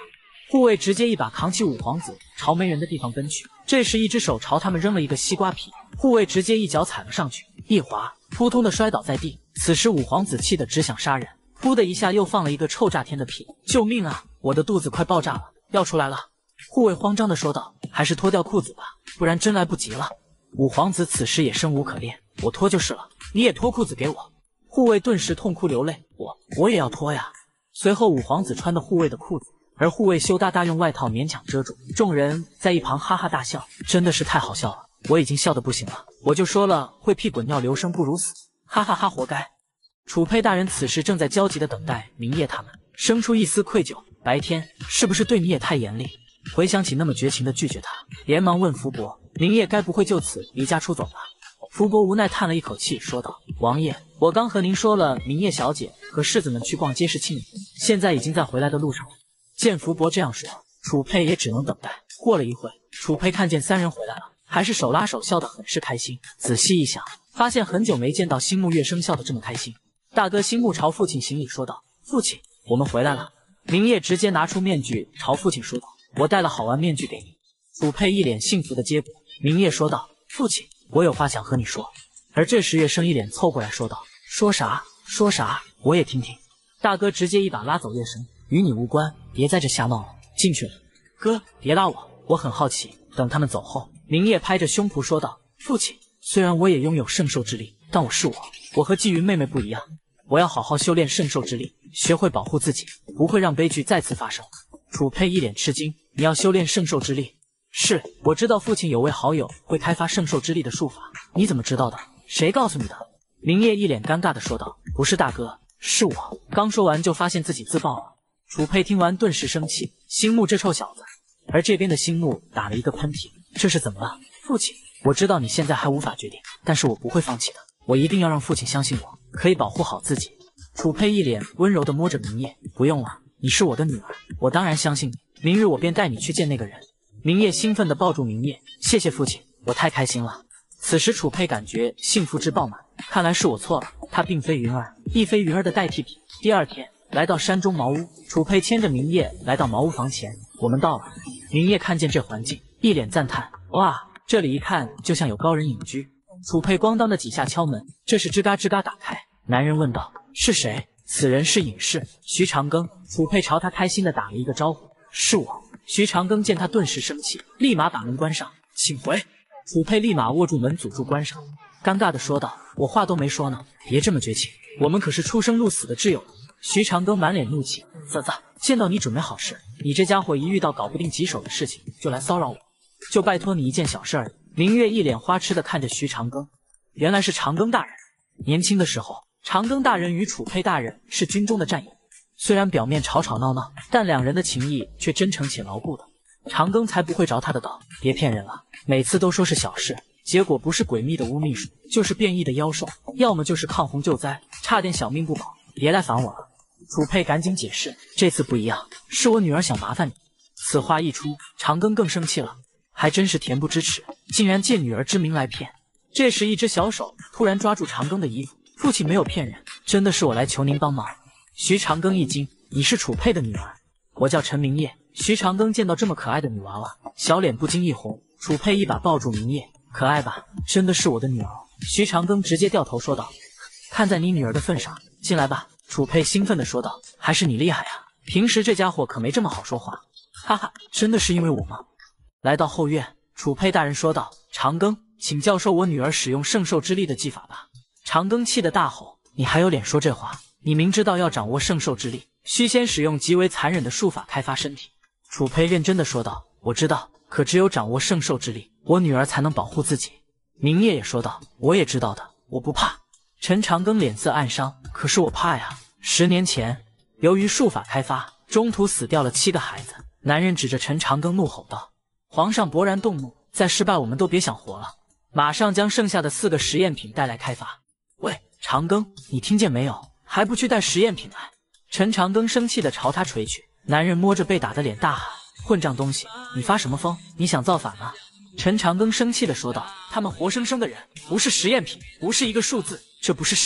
护卫直接一把扛起五皇子，朝没人的地方奔去。这时，一只手朝他们扔了一个西瓜皮，护卫直接一脚踩了上去，一滑，扑通的摔倒在地。此时五皇子气得只想杀人，噗的一下又放了一个臭炸天的屁！救命啊！我的肚子快爆炸了，要出来了！护卫慌张的说道：“还是脱掉裤子吧，不然真来不及了。”五皇子此时也生无可恋，我脱就是了，你也脱裤子给我。护卫顿时痛哭流泪，我也要脱呀。随后五皇子穿的护卫的裤子，而护卫羞答答用外套勉强遮住。众人在一旁哈哈大笑，真的是太好笑了，我已经笑得不行了。我就说了，会屁滚尿流生不如死，哈哈哈，活该。楚佩大人此时正在焦急地等待明夜他们，生出一丝愧疚。白天是不是对你也太严厉？回想起那么绝情地拒绝他，连忙问福伯：“明夜该不会就此离家出走吧？”福伯无奈叹了一口气，说道：“王爷，我刚和您说了，明夜小姐和世子们去逛街市庆礼，现在已经在回来的路上了。”见福伯这样说，楚佩也只能等待。过了一会，楚佩看见三人回来了，还是手拉手笑得很是开心。仔细一想，发现很久没见到星木月生笑得这么开心。大哥星木朝父亲行礼说道：“父亲，我们回来了。”明夜直接拿出面具朝父亲说道：“我带了好玩面具给你。”楚佩一脸幸福的接过。明夜说道：“父亲，我有话想和你说。”而这时月生一脸凑过来说道：“说啥？说啥？我也听听。”大哥直接一把拉走月生：“与你无关，别在这瞎闹了，进去了。”哥，别拉我，我很好奇。等他们走后，明夜拍着胸脯说道：“父亲，虽然我也拥有圣兽之力，但我是我和纪云妹妹不一样。我要好好修炼圣兽之力，学会保护自己，不会让悲剧再次发生。”楚佩一脸吃惊：“你要修炼圣兽之力？”“是，我知道父亲有位好友会开发圣兽之力的术法。”“你怎么知道的？谁告诉你的？”明夜一脸尴尬的说道：“不是大哥，是我。”刚说完就发现自己自爆了。楚佩听完顿时生气：“星木这臭小子！”而这边的星木打了一个喷嚏：“这是怎么了？父亲，我知道你现在还无法决定，但是我不会放弃的，我一定要让父亲相信我，可以保护好自己。”楚佩一脸温柔地摸着明夜：“不用了，你是我的女儿，我当然相信你。明日我便带你去见那个人。”明夜兴奋地抱住明夜：“谢谢父亲，我太开心了。”此时楚佩感觉幸福之爆满，看来是我错了，她并非云儿，亦非云儿的代替品。第二天，来到山中茅屋，楚佩牵着明夜来到茅屋房前：“我们到了。”明夜看见这环境，一脸赞叹：“哇，这里一看就像有高人隐居。”楚佩咣当的几下敲门，这是吱嘎吱嘎打开。男人问道：“是谁？”“此人是隐士徐长庚。”楚佩朝他开心的打了一个招呼：“是我。”徐长庚见他顿时生气，立马把门关上：“请回。”楚佩立马握住门阻住关上，尴尬的说道：“我话都没说呢，别这么绝情，我们可是出生入死的挚友。”徐长庚满脸怒气：“见到你准没好事，你这家伙一遇到搞不定棘手的事情就来骚扰我，就拜托你一件小事而已。”明月一脸花痴的看着徐长庚，原来是长庚大人。年轻的时候，长庚大人与楚佩大人是军中的战友，虽然表面吵吵闹闹，但两人的情谊却真诚且牢固的。长庚才不会着他的道，别骗人了，每次都说是小事，结果不是诡秘的巫秘术，就是变异的妖兽，要么就是抗洪救灾，差点小命不保，别来烦我了。楚佩赶紧解释：“这次不一样，是我女儿想麻烦你。”此话一出，长庚更生气了，还真是恬不知耻，竟然借女儿之名来骗。这时一只小手突然抓住长庚的衣服：“父亲没有骗人，真的是我来求您帮忙。”徐长庚一惊：“你是楚佩的女儿？我叫陈明夜。”徐长庚见到这么可爱的女娃娃，小脸不禁一红。楚佩一把抱住明夜：“可爱吧？真的是我的女儿。”徐长庚直接掉头说道：“看在你女儿的份上，进来吧。”楚佩兴奋地说道：“还是你厉害啊，平时这家伙可没这么好说话。”哈哈，真的是因为我吗？来到后院，楚佩大人说道：“长庚，请教授我女儿使用圣兽之力的技法吧。”长庚气得大吼：“你还有脸说这话？你明知道要掌握圣兽之力，需先使用极为残忍的术法开发身体。”楚佩认真的说道：“我知道，可只有掌握圣兽之力，我女儿才能保护自己。”明夜也说道：“我也知道的，我不怕。”陈长庚脸色暗伤：“可是我怕呀！10年前，由于术法开发，中途死掉了7个孩子。”男人指着陈长庚怒吼道：“皇上勃然动怒，再失败我们都别想活了，马上将剩下的4个实验品带来开发。”“喂，长庚，你听见没有？还不去带实验品来？”陈长庚生气地朝他捶去。男人摸着被打的脸大喊：“混账东西，你发什么疯？你想造反吗？”陈长庚生气地说道：“他们活生生的人，不是实验品，不是一个数字，这不是失败，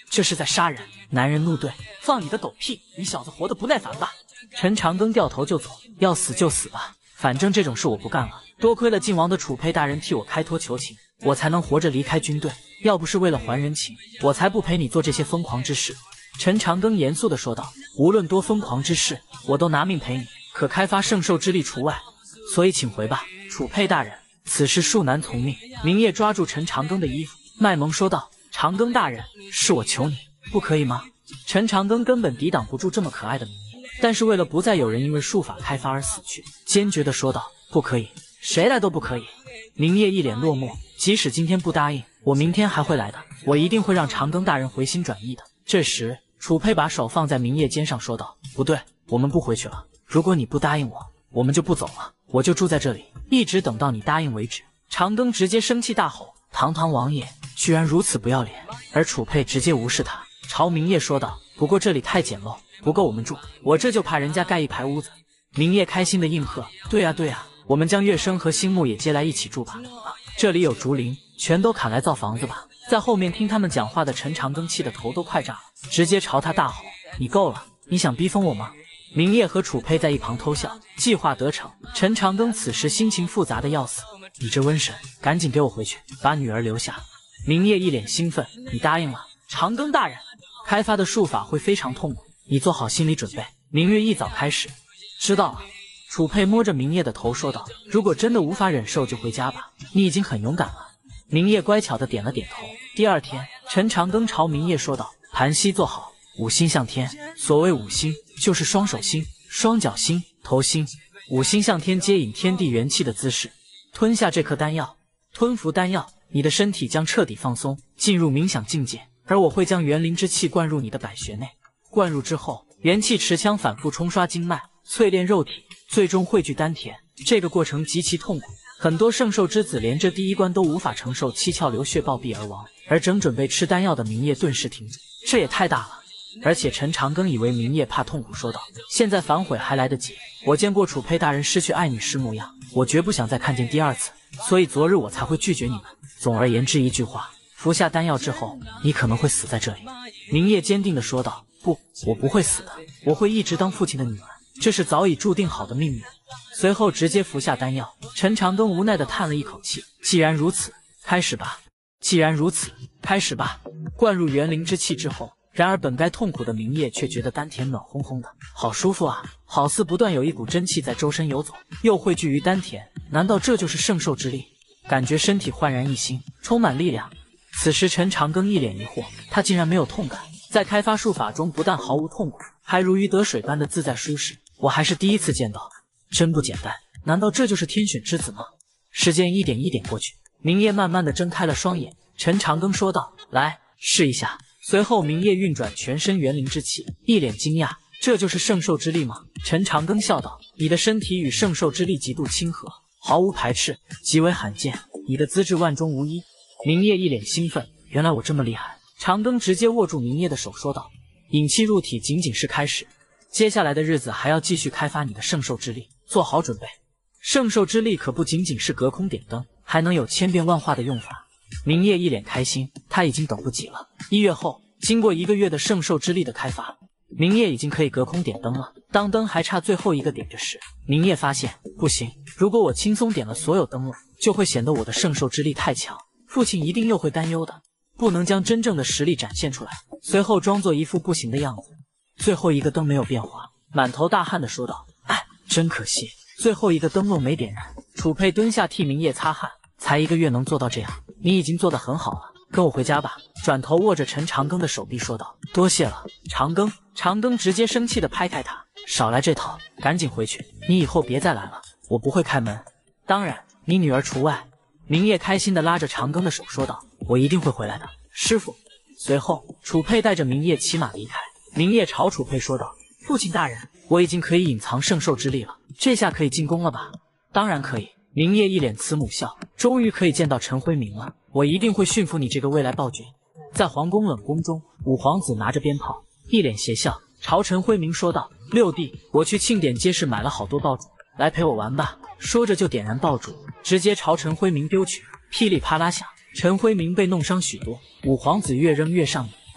这是在杀人！男人怒怼：放你的狗屁！你小子活得不耐烦吧？陈长庚掉头就走，要死就死吧，反正这种事我不干了。多亏了晋王的储配大人替我开脱求情，我才能活着离开军队。要不是为了还人情，我才不陪你做这些疯狂之事。陈长庚严肃地说道：无论多疯狂之事，我都拿命陪你，可开发圣兽之力除外。所以请回吧，储配大人。此事恕难从命。明夜抓住陈长庚的衣服，卖萌说道：长庚大人，是我求你，不可以吗？陈长庚根本抵挡不住这么可爱的明夜，但是为了不再有人因为术法开发而死去，坚决地说道：不可以，谁来都不可以。明夜一脸落寞，即使今天不答应，我明天还会来的，我一定会让长庚大人回心转意的。这时楚佩把手放在明夜肩上说道：不对，我们不回去了，如果你不答应我，我们就不走了，我就住在这里，一直等到你答应为止。长庚直接生气大吼：堂堂王爷居然如此不要脸！而楚佩直接无视他，朝明夜说道：不过这里太简陋，不够我们住，我这就怕人家盖一排屋子。明夜开心的应和：对啊对啊，我们将月生和星木也接来一起住吧。这里有竹林，全都砍来造房子吧。在后面听他们讲话的陈长庚气得头都快炸了，直接朝他大吼：你够了，你想逼疯我吗？明夜和楚佩在一旁偷笑，计划得逞。陈长庚此时心情复杂的要死，你这瘟神，赶紧给我回去，把女儿留下。明夜一脸兴奋：你答应了，长庚大人，开发的术法会非常痛苦，你做好心理准备，明月一早开始。知道了。楚佩摸着明夜的头说道：如果真的无法忍受就回家吧，你已经很勇敢了。明夜乖巧的点了点头。第二天，陈长庚朝明夜说道：盘膝坐好，五心向天。所谓五心，就是双手心、双脚心、头心。五心向天，接引天地元气的姿势。吞下这颗丹药，吞服丹药，你的身体将彻底放松，进入冥想境界。而我会将元灵之气灌入你的百穴内，灌入之后，元气持枪反复冲刷经脉，淬炼肉体，最终汇聚丹田。这个过程极其痛苦，很多圣兽之子连这第一关都无法承受，七窍流血暴毙而亡。而正准备吃丹药的明夜顿时停住，这也太大了。而且陈长庚以为明夜怕痛苦，说道：现在反悔还来得及，我见过楚佩大人失去爱女时模样，我绝不想再看见第二次，所以昨日我才会拒绝你们。总而言之一句话，服下丹药之后，你可能会死在这里。明夜坚定地说道：不，我不会死的，我会一直当父亲的女儿，这是早已注定好的命运。随后直接服下丹药。陈长庚无奈地叹了一口气，既然如此，开始吧。既然如此，开始吧。灌入元灵之气之后，然而本该痛苦的明夜却觉得丹田暖烘烘的，好舒服啊，好似不断有一股真气在周身游走，又汇聚于丹田。难道这就是圣兽之力？感觉身体焕然一新，充满力量。此时陈长庚一脸疑惑，他竟然没有痛感，在开发术法中不但毫无痛苦，还如鱼得水般的自在舒适，我还是第一次见到，真不简单。难道这就是天选之子吗？时间一点一点过去，明夜慢慢的睁开了双眼。陈长庚说道：来，试一下。随后明夜运转全身元灵之气，一脸惊讶：这就是圣兽之力吗？陈长庚笑道：你的身体与圣兽之力极度亲和，毫无排斥，极为罕见，你的资质万中无一。明夜一脸兴奋：原来我这么厉害。长庚直接握住明夜的手说道：引气入体仅仅是开始，接下来的日子还要继续开发你的圣兽之力，做好准备。圣兽之力可不仅仅是隔空点灯，还能有千变万化的用法。明夜一脸开心，他已经等不及了。1月后，经过1个月的圣兽之力的开发，明夜已经可以隔空点灯了。当灯还差最后一个点着时，明夜发现不行，如果我轻松点了所有灯笼，就会显得我的圣兽之力太强，父亲一定又会担忧的，不能将真正的实力展现出来。随后装作一副不行的样子，最后一个灯没有变化，满头大汗的说道：哎，真可惜，最后一个灯笼没点燃。楚佩蹲下替明夜擦汗，才1个月能做到这样，你已经做得很好了，跟我回家吧。转头握着陈长庚的手臂说道：多谢了，长庚。长庚直接生气地拍开他：少来这套，赶紧回去，你以后别再来了，我不会开门，当然你女儿除外。明夜开心地拉着长庚的手说道：我一定会回来的，师傅。随后楚佩带着明夜骑马离开。明夜朝楚佩说道：父亲大人，我已经可以隐藏圣兽之力了，这下可以进宫了吧？当然可以。明夜一脸慈母笑，终于可以见到陈辉明了，我一定会驯服你这个未来暴君。在皇宫冷宫中，五皇子拿着鞭炮，一脸邪笑，朝陈辉明说道：六弟，我去庆典街市买了好多爆竹，来陪我玩吧。说着就点燃爆竹，直接朝陈辉明丢去，噼里啪啦响，陈辉明被弄伤许多。五皇子越扔越上瘾，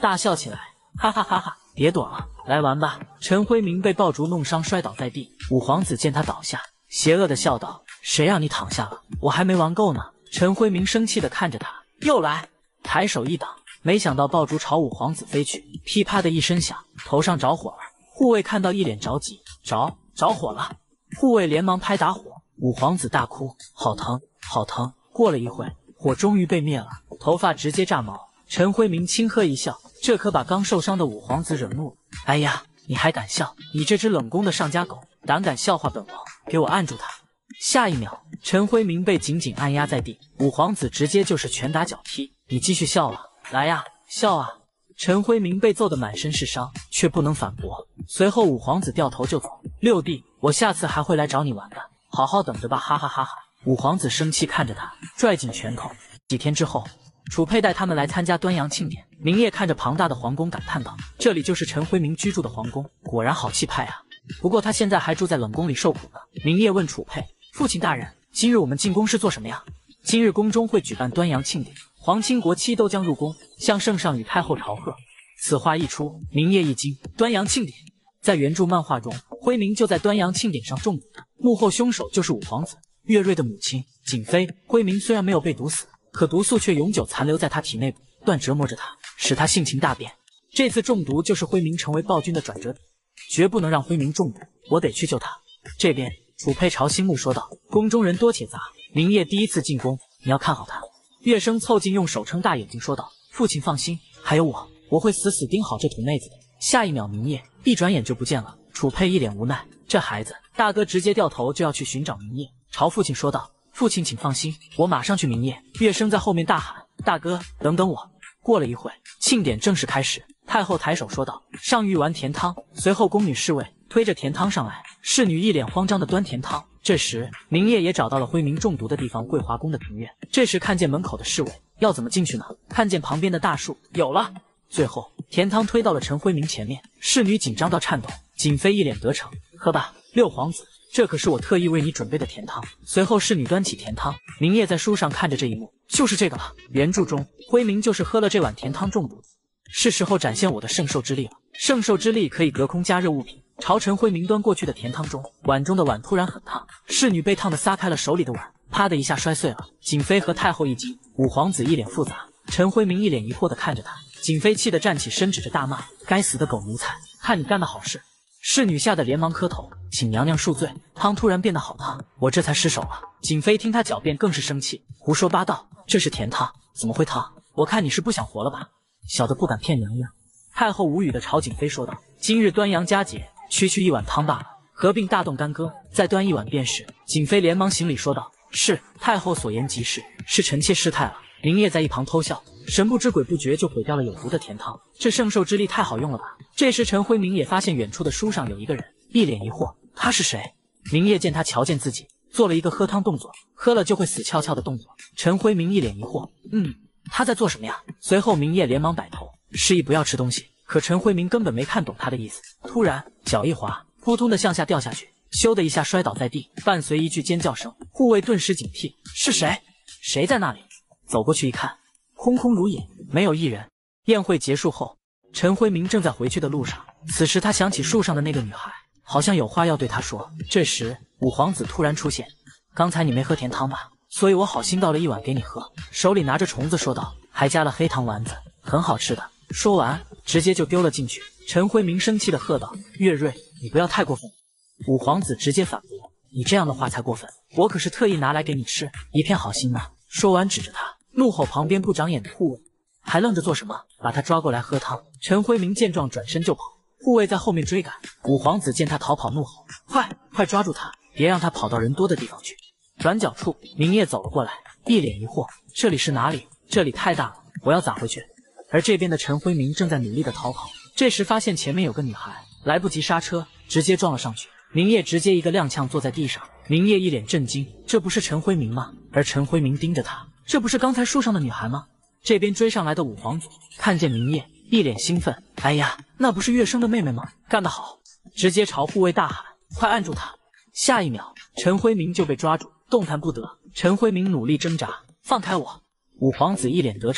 大笑起来，哈哈哈哈！别躲了，来玩吧！陈辉明被爆竹弄伤，摔倒在地。五皇子见他倒下，邪恶的笑道：“谁让你躺下了？我还没玩够呢！”陈辉明生气的看着他，又来，抬手一挡，没想到爆竹朝五皇子飞去，噼啪的一声响，头上着火了。护卫看到一脸着急，着火了！护卫连忙拍打火，五皇子大哭：“好疼，好疼！”过了一会，火终于被灭了，头发直接炸毛。陈辉明轻呵一笑，这可把刚受伤的五皇子惹怒了。哎呀，你还敢笑？你这只冷宫的上家狗，胆敢笑话本王，给我按住他！下一秒，陈辉明被紧紧按压在地，五皇子直接就是拳打脚踢。你继续笑啊，来呀，笑啊！陈辉明被揍得满身是伤，却不能反驳。随后五皇子掉头就走。六弟，我下次还会来找你玩的，好好等着吧，哈哈哈哈！五皇子生气看着他，拽紧拳头。几天之后，楚佩带他们来参加端阳庆典。明夜看着庞大的皇宫，感叹道：“这里就是陈辉明居住的皇宫，果然好气派啊！不过他现在还住在冷宫里受苦呢。”明夜问楚佩：“父亲大人，今日我们进宫是做什么呀？”今日宫中会举办端阳庆典，皇亲国戚都将入宫，向圣上与太后朝贺。此话一出，明夜一惊。端阳庆典，在原著漫画中，辉明就在端阳庆典上中毒的，幕后凶手就是五皇子月瑞的母亲景妃。辉明虽然没有被毒死，可毒素却永久残留在他体内，不断折磨着他，使他性情大变。这次中毒就是辉明成为暴君的转折点，绝不能让辉明中毒，我得去救他。这边，楚佩朝星木说道：“宫中人多且杂，明夜第一次进宫，你要看好他。”乐生凑近，用手撑大眼睛说道：“父亲放心，还有我会死死盯好这土妹子的。”下一秒，明夜一转眼就不见了。楚佩一脸无奈，这孩子，大哥直接掉头就要去寻找明夜，朝父亲说道：“父亲请放心，我马上去明夜。”乐生在后面大喊：“大哥，等等我！”过了一会，庆典正式开始。太后抬手说道：“上御完甜汤。”随后宫女侍卫推着甜汤上来，侍女一脸慌张的端甜汤。这时，明夜也找到了辉明中毒的地方——桂华宫的庭院。这时看见门口的侍卫，要怎么进去呢？看见旁边的大树，有了。最后，甜汤推到了陈辉明前面，侍女紧张到颤抖。景妃一脸得逞：“喝吧，六皇子，这可是我特意为你准备的甜汤。”随后，侍女端起甜汤。明夜在书上看着这一幕，就是这个了。原著中，辉明就是喝了这碗甜汤中毒。是时候展现我的圣兽之力了。圣兽之力可以隔空加热物品。朝陈辉明端过去的甜汤中，碗中的碗突然很烫，侍女被烫得撒开了手里的碗，啪的一下摔碎了。景妃和太后一惊，五皇子一脸复杂，陈辉明一脸疑惑地看着他。景妃气得站起身，指着大骂：“该死的狗奴才，看你干的好事！”侍女吓得连忙磕头，请娘娘恕罪。汤突然变得好烫，我这才失手了。景妃听他狡辩，更是生气，胡说八道，这是甜汤，怎么会烫？我看你是不想活了吧？小的不敢骗娘娘。太后无语地朝景妃说道：“今日端阳佳节，区区一碗汤罢了，何并大动干戈？再端一碗便是。”景妃连忙行礼说道：“是。”太后所言极是，是臣妾失态了。明夜在一旁偷笑，神不知鬼不觉就毁掉了有毒的甜汤，这圣兽之力太好用了吧？这时陈辉明也发现远处的树上有一个人，一脸疑惑：“他是谁？”明夜见他瞧见自己，做了一个喝汤动作，喝了就会死翘翘的动作。陈辉明一脸疑惑：“他在做什么呀？”随后明夜连忙摆头，示意不要吃东西。可陈辉明根本没看懂他的意思。突然脚一滑，扑通的向下掉下去，咻的一下摔倒在地，伴随一句尖叫声。护卫顿时警惕：“是谁？谁在那里？”走过去一看，空空如也，没有一人。宴会结束后，陈辉明正在回去的路上，此时他想起树上的那个女孩，好像有话要对他说。这时五皇子突然出现：“刚才你没喝甜汤吧？所以我好心倒了一碗给你喝。”手里拿着虫子说道：“还加了黑糖丸子，很好吃的。”说完直接就丢了进去。陈辉明生气地喝道：“月瑞，你不要太过分！”五皇子直接反驳：“你这样的话才过分，我可是特意拿来给你吃，一片好心呐！”说完指着他，怒吼旁边不长眼的护卫：“还愣着做什么？把他抓过来喝汤！”陈辉明见状转身就跑，护卫在后面追赶。五皇子见他逃跑，怒吼：“快抓住他，别让他跑到人多的地方去！”转角处，明夜走了过来，一脸疑惑：“这里是哪里？这里太大了，我要咋回去？”而这边的陈辉明正在努力的逃跑，这时发现前面有个女孩，来不及刹车，直接撞了上去。明夜直接一个踉跄坐在地上。明夜一脸震惊，这不是陈辉明吗？而陈辉明盯着他，这不是刚才树上的女孩吗？这边追上来的五皇子看见明夜，一脸兴奋：“哎呀，那不是月生的妹妹吗？干得好！”直接朝护卫大喊：“快按住他！”下一秒，陈辉明就被抓住，动弹不得。陈辉明努力挣扎：“放开我！”五皇子一脸得逞：“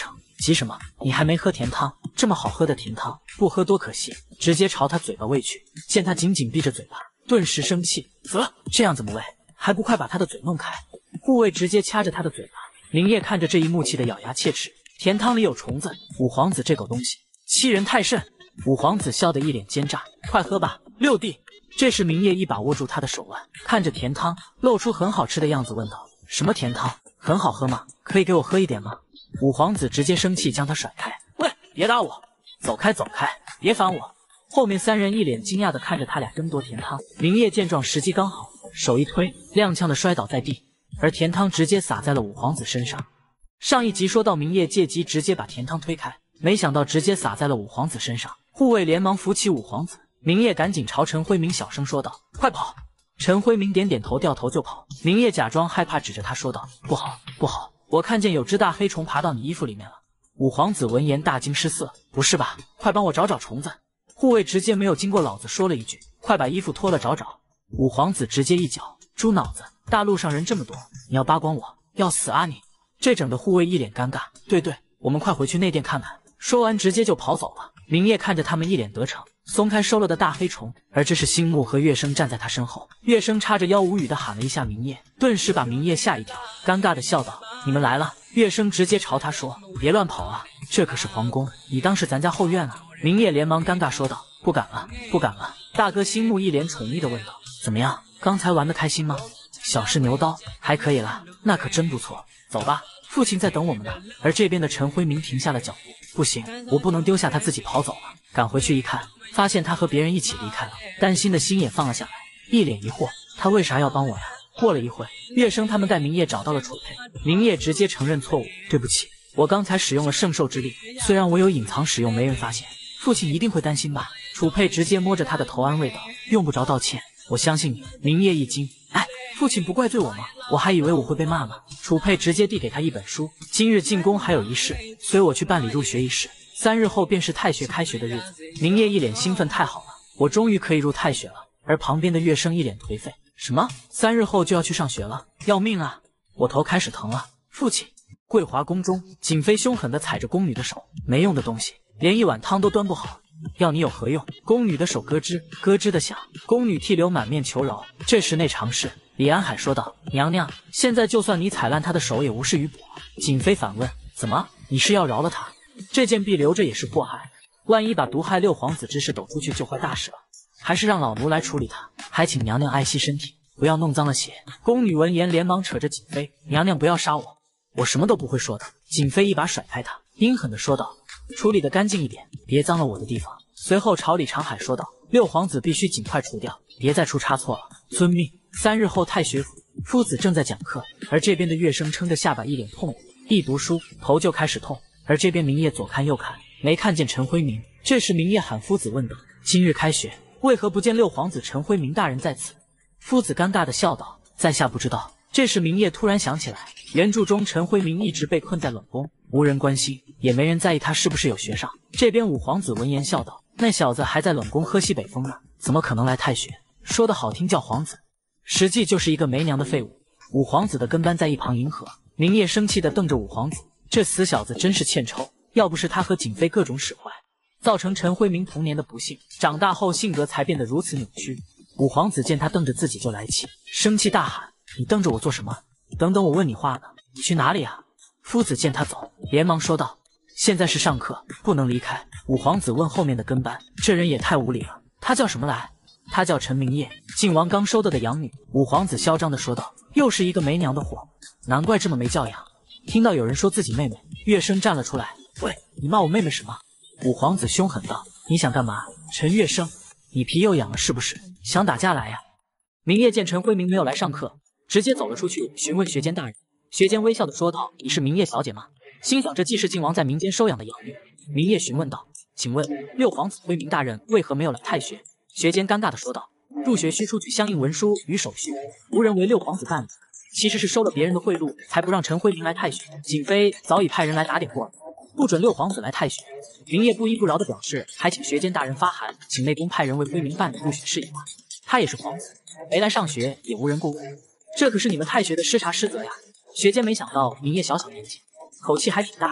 急什么？你还没喝甜汤，这么好喝的甜汤，不喝多可惜。直接朝他嘴巴喂去。见他紧紧闭着嘴巴，顿时生气，这样怎么喂？还不快把他的嘴弄开！护卫直接掐着他的嘴巴。明夜看着这一幕，气得咬牙切齿。甜汤里有虫子，五皇子这狗东西欺人太甚！五皇子笑得一脸奸诈，快喝吧，六弟。这时明夜一把握住他的手腕，看着甜汤，露出很好吃的样子，问道：什么甜汤？很好喝吗？可以给我喝一点吗？五皇子直接生气，将他甩开。喂，别打我！走开，走开，别烦我！后面三人一脸惊讶地看着他俩争夺甜汤。明夜见状，时机刚好，手一推，踉跄地摔倒在地，而甜汤直接洒在了五皇子身上。上一集说到明夜借机直接把甜汤推开，没想到直接洒在了五皇子身上。护卫连忙扶起五皇子，明夜赶紧朝陈辉明小声说道：快跑！陈辉明点点头，掉头就跑。明夜假装害怕，指着他说道：不好，不好，我看见有只大黑虫爬到你衣服里面了。五皇子闻言大惊失色，不是吧，快帮我找找虫子！护卫直接没有经过老子说了一句：快把衣服脱了找找。五皇子直接一脚：猪脑子，大路上人这么多，你要扒光我，要死啊你！这整的护卫一脸尴尬，对，我们快回去内殿看看。说完直接就跑走了。明夜看着他们一脸得逞，松开收了的大黑虫，而这是星木和月生站在他身后。月生叉着腰无语的喊了一下明夜，顿时把明夜吓一跳，尴尬的笑道：你们来了。月生直接朝他说：别乱跑啊，这可是皇宫，你当是咱家后院啊。明夜连忙尴尬说道：不敢了，不敢了。大哥星木一脸宠溺的问道：怎么样，刚才玩得开心吗？小试牛刀还可以啦，那可真不错，走吧，父亲在等我们呢。而这边的陈辉明停下了脚步，不行，我不能丢下他自己跑走了。赶回去一看，发现他和别人一起离开了，担心的心也放了下来，一脸疑惑，他为啥要帮我呀？过了一会，月生他们带明夜找到了楚佩，明夜直接承认错误，对不起，我刚才使用了圣兽之力，虽然我有隐藏使用没人发现，父亲一定会担心吧？楚佩直接摸着他的头安慰道：用不着道歉，我相信你。明夜一惊，哎，父亲不怪罪我吗？我还以为我会被骂呢。楚佩直接递给他一本书，今日进宫还有一事，随我去办理入学仪式，3日后便是太学开学的日子。明夜一脸兴奋，太好了，我终于可以入太学了。而旁边的乐生一脸颓废，什么？3日后就要去上学了？要命啊！我头开始疼了。父亲，桂华宫中，景妃凶狠地踩着宫女的手，没用的东西，连一碗汤都端不好，要你有何用？宫女的手咯吱咯吱的响，宫女涕流满面求饶。这时内常侍李安海说道：娘娘，现在就算你踩烂她的手也无事于补。景妃反问：怎么？你是要饶了她？这件璧留着也是祸害，万一把毒害六皇子之事抖出去就坏大事了。还是让老奴来处理他，还请娘娘爱惜身体，不要弄脏了鞋。宫女闻言连忙扯着景妃：娘娘不要杀我，我什么都不会说的。景妃一把甩开她，阴狠地说道：处理得干净一点，别脏了我的地方。随后朝李长海说道：六皇子必须尽快除掉，别再出差错了。遵命。3日后太学府，夫子正在讲课，而这边的乐生撑着下巴一脸痛苦，一读书头就开始痛。而这边明夜左看右看，没看见陈辉明。这时明夜喊夫子问道：今日开学，为何不见六皇子陈辉明大人在此？夫子尴尬地笑道：在下不知道。这时明夜突然想起来，原著中陈辉明一直被困在冷宫，无人关心，也没人在意他是不是有学上。这边五皇子闻言笑道：那小子还在冷宫喝西北风呢，怎么可能来太学？说的好听叫皇子，实际就是一个没娘的废物。五皇子的跟班在一旁迎合。明夜生气地瞪着五皇子，这死小子真是欠抽，要不是他和景妃各种使坏，造成陈辉明童年的不幸，长大后性格才变得如此扭曲。五皇子见他瞪着自己就来气，生气大喊：你瞪着我做什么？等等我问你话呢，你去哪里啊？夫子见他走，连忙说道：现在是上课，不能离开。五皇子问后面的跟班，这人也太无礼了，他叫什么来？他叫陈明夜，晋王刚收的养女。五皇子嚣张地说道：又是一个没娘的货，难怪这么没教养。听到有人说自己妹妹，乐生站了出来：喂，你骂我妹妹什么？五皇子凶狠道：你想干嘛？陈乐生，你皮又痒了是不是？想打架来呀？明夜见陈辉明没有来上课，直接走了出去，询问学监大人。学监微笑地说道：你是明夜小姐吗？心想这既是晋王在民间收养的养女。明夜询问道：请问六皇子辉明大人为何没有来太学？学监尴尬地说道：入学需出具相应文书与手续，无人为六皇子办理，其实是收了别人的贿赂，才不让陈辉明来太学。景妃早已派人来打点过了，不准六皇子来太学。明夜不依不饶地表示，还请学监大人发函，请内宫派人为辉明办理入学事宜。他也是皇子，没来上学也无人过问，这可是你们太学的失察失责呀。学监没想到明夜小小年纪，口气还挺大的，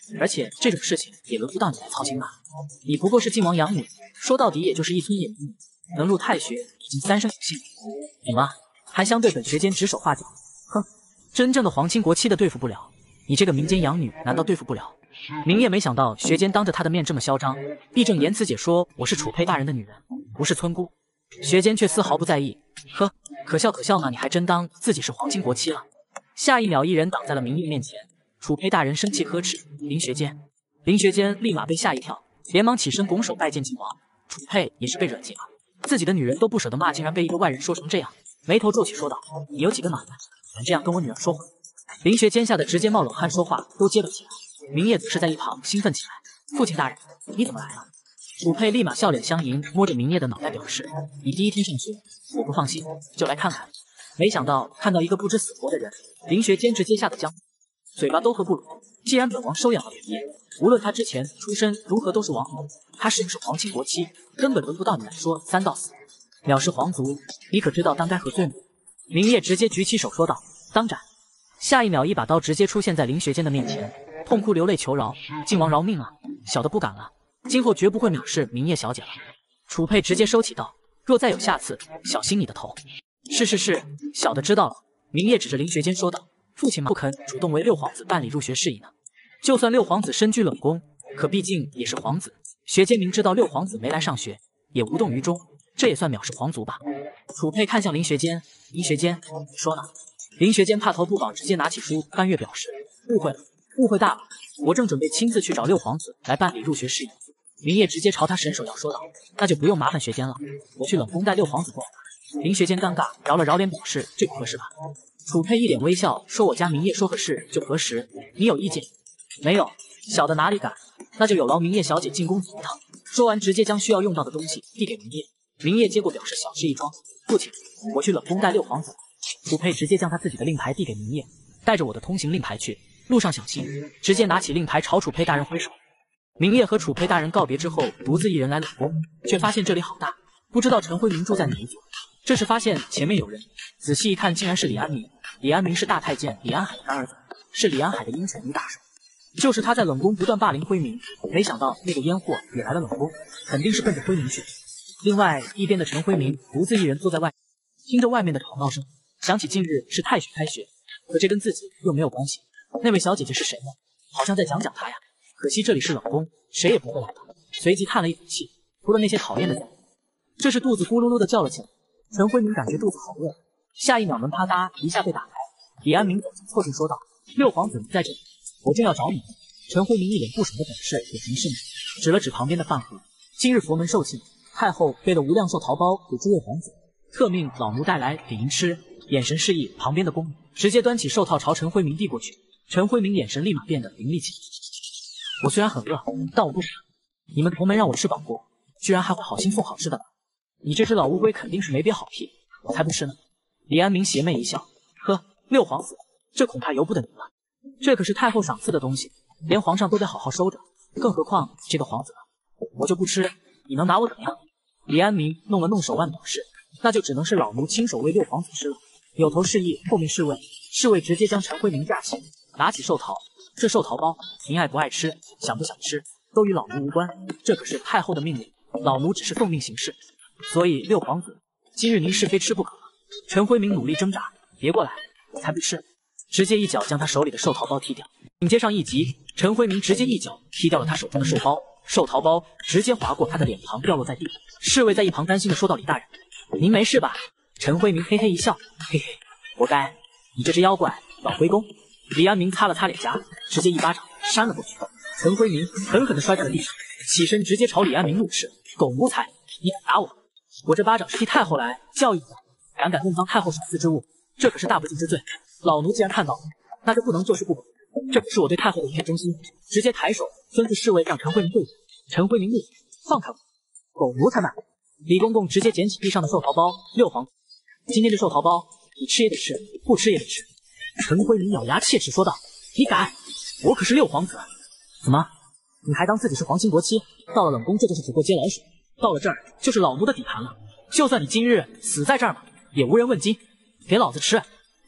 而且这种事情也轮不到你来操心吧？你不过是晋王养女，说到底也就是一村野女，能入太学已经三生有幸，懂吗？还想对本学监指手画脚？哼，真正的皇亲国戚的对付不了，你这个民间养女难道对付不了？明夜没想到学监当着他的面这么嚣张，义正言辞解说我是楚佩大人的女人，不是村姑。学监却丝毫不在意，呵，可笑可笑呢，你还真当自己是皇亲国戚了。下一秒，一人挡在了明夜面前，楚佩大人生气呵斥林学监。林学监立马被吓一跳，连忙起身拱手拜见晋王。楚佩也是被惹急了，自己的女人都不舍得骂，竟然被一个外人说成这样，眉头皱起说道：“你有几个脑袋，敢这样跟我女儿说话？”林学监吓得直接冒冷汗，说话都结巴起来。明夜则是在一旁兴奋起来：“父亲大人，你怎么来了？”楚佩立马笑脸相迎，摸着明夜的脑袋表示：“你第一天上学，我不放心，就来看看。”没想到看到一个不知死活的人，林学监直接吓得僵，嘴巴都合不拢。既然本王收养了明夜，无论他之前出身如何都是王后，他是不是皇亲国戚，根本轮不到你来说三道四。藐视皇族，你可知道当该何罪吗？明夜直接举起手说道：“当斩！”下一秒，一把刀直接出现在林学监的面前，痛哭流泪求饶：“晋王饶命啊！小的不敢了，今后绝不会藐视明夜小姐了。”楚佩直接收起道：“若再有下次，小心你的头。”是，小的知道了。明夜指着林学监说道：“父亲不肯主动为六皇子办理入学事宜呢。就算六皇子身居冷宫，可毕竟也是皇子。学监明知道六皇子没来上学，也无动于衷，这也算藐视皇族吧？”楚佩看向林学监：“林学监，你说呢？”林学监怕头不保，直接拿起书翻阅表示：“误会了，误会大了。我正准备亲自去找六皇子来办理入学事宜。”明夜直接朝他伸手要说道：“那就不用麻烦学监了，我去冷宫带六皇子过来。”林学监尴尬，摇了摇脸，表示：“这不合适吧？”楚佩一脸微笑说：“我家明夜说合适就合适，你有意见？”“没有，小的哪里敢？那就有劳明夜小姐进宫走一趟。”说完，直接将需要用到的东西递给明夜。明夜接过，表示小事一桩。“父亲，我去冷宫带六皇子。”楚佩直接将他自己的令牌递给明夜：“带着我的通行令牌去，路上小心。”直接拿起令牌朝楚佩大人挥手。明夜和楚佩大人告别之后，独自一人来冷宫，却发现这里好大，不知道陈辉明住在哪一间。这时发现前面有人，仔细一看，竟然是李安民。李安民是大太监李安海的干儿子，是李安海的鹰犬女大手。就是他在冷宫不断霸凌辉明，没想到那个烟货也来了冷宫，肯定是奔着辉明去。另外一边的陈辉明独自一人坐在外，听着外面的吵闹声，想起近日是太学开学，可这跟自己又没有关系。那位小姐姐是谁呢？好像在讲他呀。可惜这里是冷宫，谁也不会来的。随即叹了一口气，除了那些讨厌的人，这是肚子咕噜噜的叫了起来。陈辉明感觉肚子好饿，下一秒门啪嗒一下被打开，李安明走进凑近说道：“六皇子你在这里，我正要找你。”陈辉明一脸不爽的本事有什么事呢？指了指旁边的饭盒：“今日佛门受庆，太后备了无量寿桃包给诸位皇子，特命老奴带来给您吃。”眼神示意旁边的宫女，直接端起寿套朝陈辉明递过去。陈辉明眼神立马变得凌厉起来：“我虽然很饿，但我不傻。你们同门让我吃饱过，居然还会好心送好吃的吧？你这只老乌龟肯定是没憋好屁，我才不是呢。”李安明邪魅一笑：“呵，六皇子，这恐怕由不得你了。这可是太后赏赐的东西，连皇上都得好好收着，更何况这个皇子呢？我就不吃，你能拿我怎么样？”李安明弄了弄手腕，表示：“那就只能是老奴亲手为六皇子吃了。”扭头示意后面侍卫，侍卫直接将陈辉明架起，拿起寿桃：“这寿桃包，您爱不爱吃，想不想吃，都与老奴无关，这可是太后的命令，老奴只是奉命行事。所以六皇子，今日您是非吃不可。”陈辉明努力挣扎：“别过来，我才不吃！”直接一脚将他手里的寿桃包踢掉。紧接上一击，陈辉明直接一脚踢掉了他手中的寿包，寿桃包直接划过他的脸庞，掉落在地。侍卫在一旁担心的说道：“李大人，您没事吧？”陈辉明嘿嘿一笑：“嘿嘿，活该，你这只妖怪，老龟公。”李安明擦了擦脸颊，直接一巴掌扇了过去。陈辉明狠狠地摔在了地上，起身直接朝李安明怒斥：“狗奴才，你敢打我！我这巴掌是替太后来教育你的，敢弄脏太后赏赐之物，这可是大不敬之罪。老奴既然看到了，那就不能坐视不管。这可是我对太后的一片忠心。”直接抬手吩咐侍卫让陈辉明跪下。陈辉明怒：“放开我！狗奴才们！”李公公直接捡起地上的寿桃包：“六皇子，今天这寿桃包，你吃也得吃，不吃也得吃。”陈辉明咬牙切齿说道：“你敢！我可是六皇子，怎么，你还当自己是皇亲国戚？到了冷宫，这就是只过街老鼠，到了这儿就是老奴的底盘了。就算你今日死在这儿嘛，也无人问津。给老子吃！”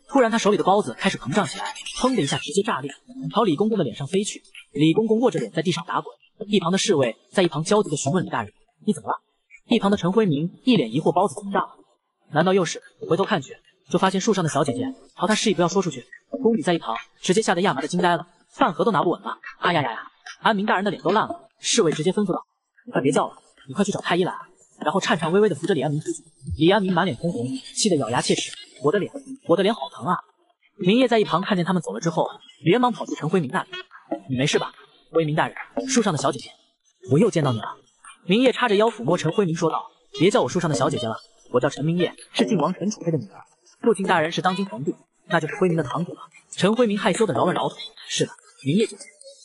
突然他手里的包子开始膨胀起来，砰的一下直接炸裂，朝李公公的脸上飞去。李公公握着脸在地上打滚，一旁的侍卫在一旁焦急地询问李大人：“你怎么了？”一旁的陈辉明一脸疑惑：“包子怎么炸了？难道又是？”回头看去，就发现树上的小姐姐朝他示意不要说出去。宫女在一旁直接吓得亚麻的惊呆了，饭盒都拿不稳了。哎呀呀呀！安民大人的脸都烂了。侍卫直接吩咐道：“你快别叫了，你快去找太医来啊！”然后颤颤巍巍地扶着李安民出去。李安民满脸通红，气得咬牙切齿：“我的脸好疼啊！”明夜在一旁看见他们走了之后，连忙跑去陈辉明那里：“你没事吧？辉明大人，树上的小姐姐，我又见到你了。”明夜叉着腰抚摸陈辉明说道：“别叫我树上的小姐姐了，我叫陈明夜，是晋王陈楚佩的女儿。父亲大人是当今皇帝，那就是辉明的堂主了。”陈辉明害羞地摇了摇头：“是的，明夜姐姐。”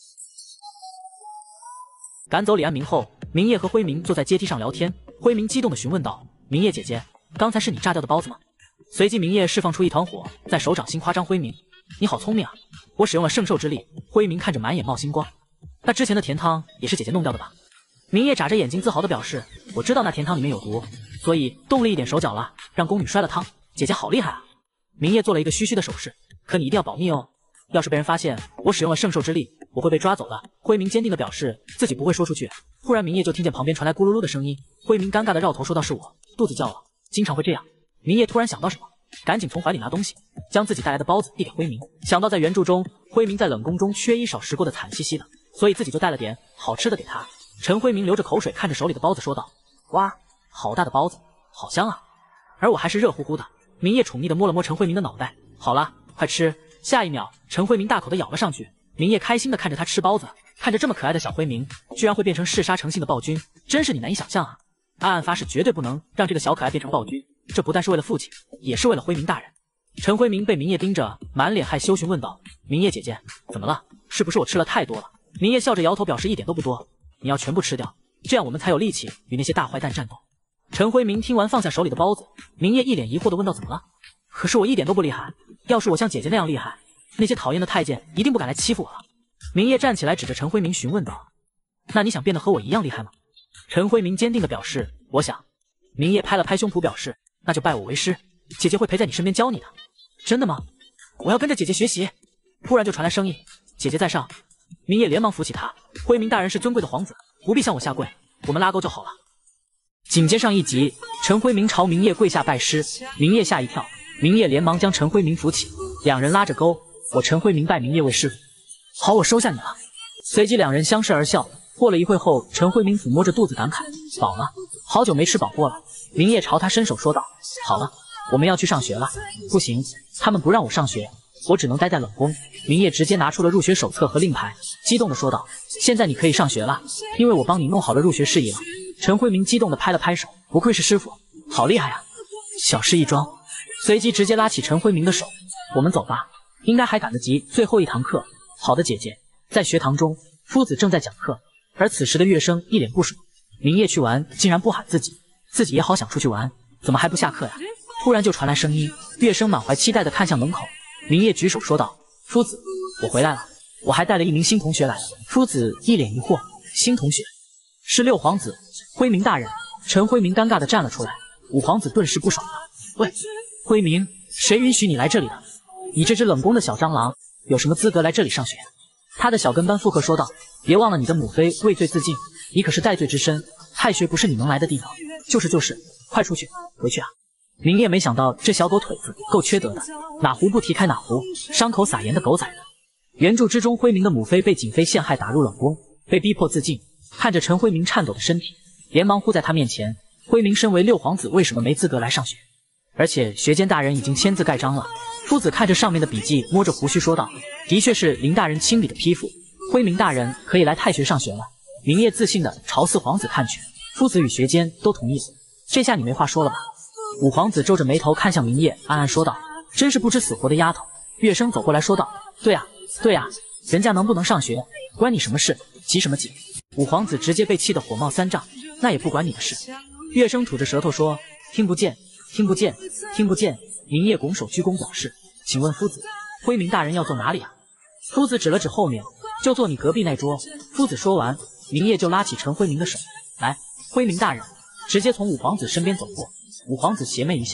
赶走李安民后，明夜和辉明坐在阶梯上聊天。辉明激动地询问道：“明夜姐姐，刚才是你炸掉的包子吗？”随即明夜释放出一团火，在手掌心夸张辉明：“你好聪明啊，我使用了圣兽之力。”辉明看着满眼冒星光：“那之前的甜汤也是姐姐弄掉的吧？”明夜眨着眼睛自豪地表示：“我知道那甜汤里面有毒，所以动了一点手脚了，让宫女摔了汤。姐姐好厉害啊！”明夜做了一个嘘嘘的手势：“可你一定要保密哦，要是被人发现我使用了圣兽之力，我会被抓走的。”辉明坚定地表示自己不会说出去。突然明夜就听见旁边传来咕噜噜的声音，辉明尴尬地绕头说道：“是我，肚子叫了，经常会这样。”明夜突然想到什么，赶紧从怀里拿东西，将自己带来的包子递给辉明。想到在原著中辉明在冷宫中缺衣少食过得惨兮兮的，所以自己就带了点好吃的给他。陈辉明流着口水看着手里的包子说道：“哇，好大的包子，好香啊！而我还是热乎乎的。”明夜宠溺地摸了摸陈辉明的脑袋：“好了，快吃。”下一秒，陈辉明大口地咬了上去。明夜开心地看着他吃包子，看着这么可爱的小辉明，居然会变成嗜杀成性的暴君，真是你难以想象啊！暗暗发誓绝对不能让这个小可爱变成暴君，这不但是为了父亲，也是为了辉明大人。陈辉明被明夜盯着，满脸害羞询问道：“明夜姐姐，怎么了？是不是我吃了太多了？”明夜笑着摇头表示一点都不多，你要全部吃掉，这样我们才有力气与那些大坏蛋战斗。陈辉明听完放下手里的包子，明夜一脸疑惑地问道：“怎么了？可是我一点都不厉害，要是我像姐姐那样厉害，那些讨厌的太监一定不敢来欺负我了。”明夜站起来指着陈辉明询问道：“那你想变得和我一样厉害吗？”陈辉明坚定地表示：“我想。”明夜拍了拍胸脯表示：“那就拜我为师，姐姐会陪在你身边教你的。”“真的吗？我要跟着姐姐学习。”突然就传来声音：“姐姐在上。”明夜连忙扶起他：“辉明大人是尊贵的皇子，不必向我下跪，我们拉钩就好了。”紧接上一集，陈辉明朝明夜跪下拜师，明夜吓一跳，明夜连忙将陈辉明扶起，两人拉着钩：“我陈辉明拜明夜为师傅。”“好，我收下你了。”随即两人相视而笑。过了一会后，陈辉明抚摸着肚子感慨：“饱了，好久没吃饱过了。”明夜朝他伸手说道：“好了，我们要去上学了。”“不行，他们不让我上学，我只能待在冷宫。”明夜直接拿出了入学手册和令牌，激动地说道：“现在你可以上学了，因为我帮你弄好了入学事宜了。”陈辉明激动地拍了拍手：“不愧是师傅，好厉害啊！”小事一桩，随即直接拉起陈辉明的手：“我们走吧，应该还赶得及最后一堂课。”“好的，姐姐。”在学堂中，夫子正在讲课，而此时的乐生一脸不爽，明夜去玩竟然不喊自己，自己也好想出去玩，怎么还不下课呀？突然就传来声音，乐生满怀期待地看向门口，明夜举手说道：“夫子，我回来了，我还带了一名新同学来了。”夫子一脸疑惑：“新同学？是六皇子，辉明大人。”陈辉明尴尬地站了出来，五皇子顿时不爽了：“喂，辉明，谁允许你来这里的？你这只冷宫的小蟑螂，有什么资格来这里上学？”他的小跟班附和说道：“别忘了你的母妃畏罪自尽，你可是戴罪之身，太学不是你能来的地方。”“就是，快出去，回去啊！”明夜没想到这小狗腿子够缺德的，哪壶不提开哪壶，伤口撒盐的狗崽子。原著之中，辉明的母妃被景妃陷害，打入冷宫，被逼迫自尽。看着陈辉明颤抖的身体，连忙护在他面前：“辉明身为六皇子，为什么没资格来上学？而且学监大人已经签字盖章了。”夫子看着上面的笔记，摸着胡须说道：“的确是林大人亲笔的批复，辉明大人可以来太学上学了。”明夜自信地朝四皇子看去，夫子与学监都同意了。这下你没话说了吧？五皇子皱着眉头看向明夜，暗暗说道：“真是不知死活的丫头。”乐生走过来说道：“对啊，人家能不能上学，关你什么事？急什么急？”五皇子直接被气得火冒三丈：“那也不管你的事。”乐生吐着舌头说：“听不见。”明夜拱手鞠躬表示：“请问夫子，辉明大人要坐哪里啊？”夫子指了指后面：“就坐你隔壁那桌。”夫子说完，明夜就拉起陈辉明的手：“来，辉明大人。”直接从五皇子身边走过。五皇子邪魅一笑：“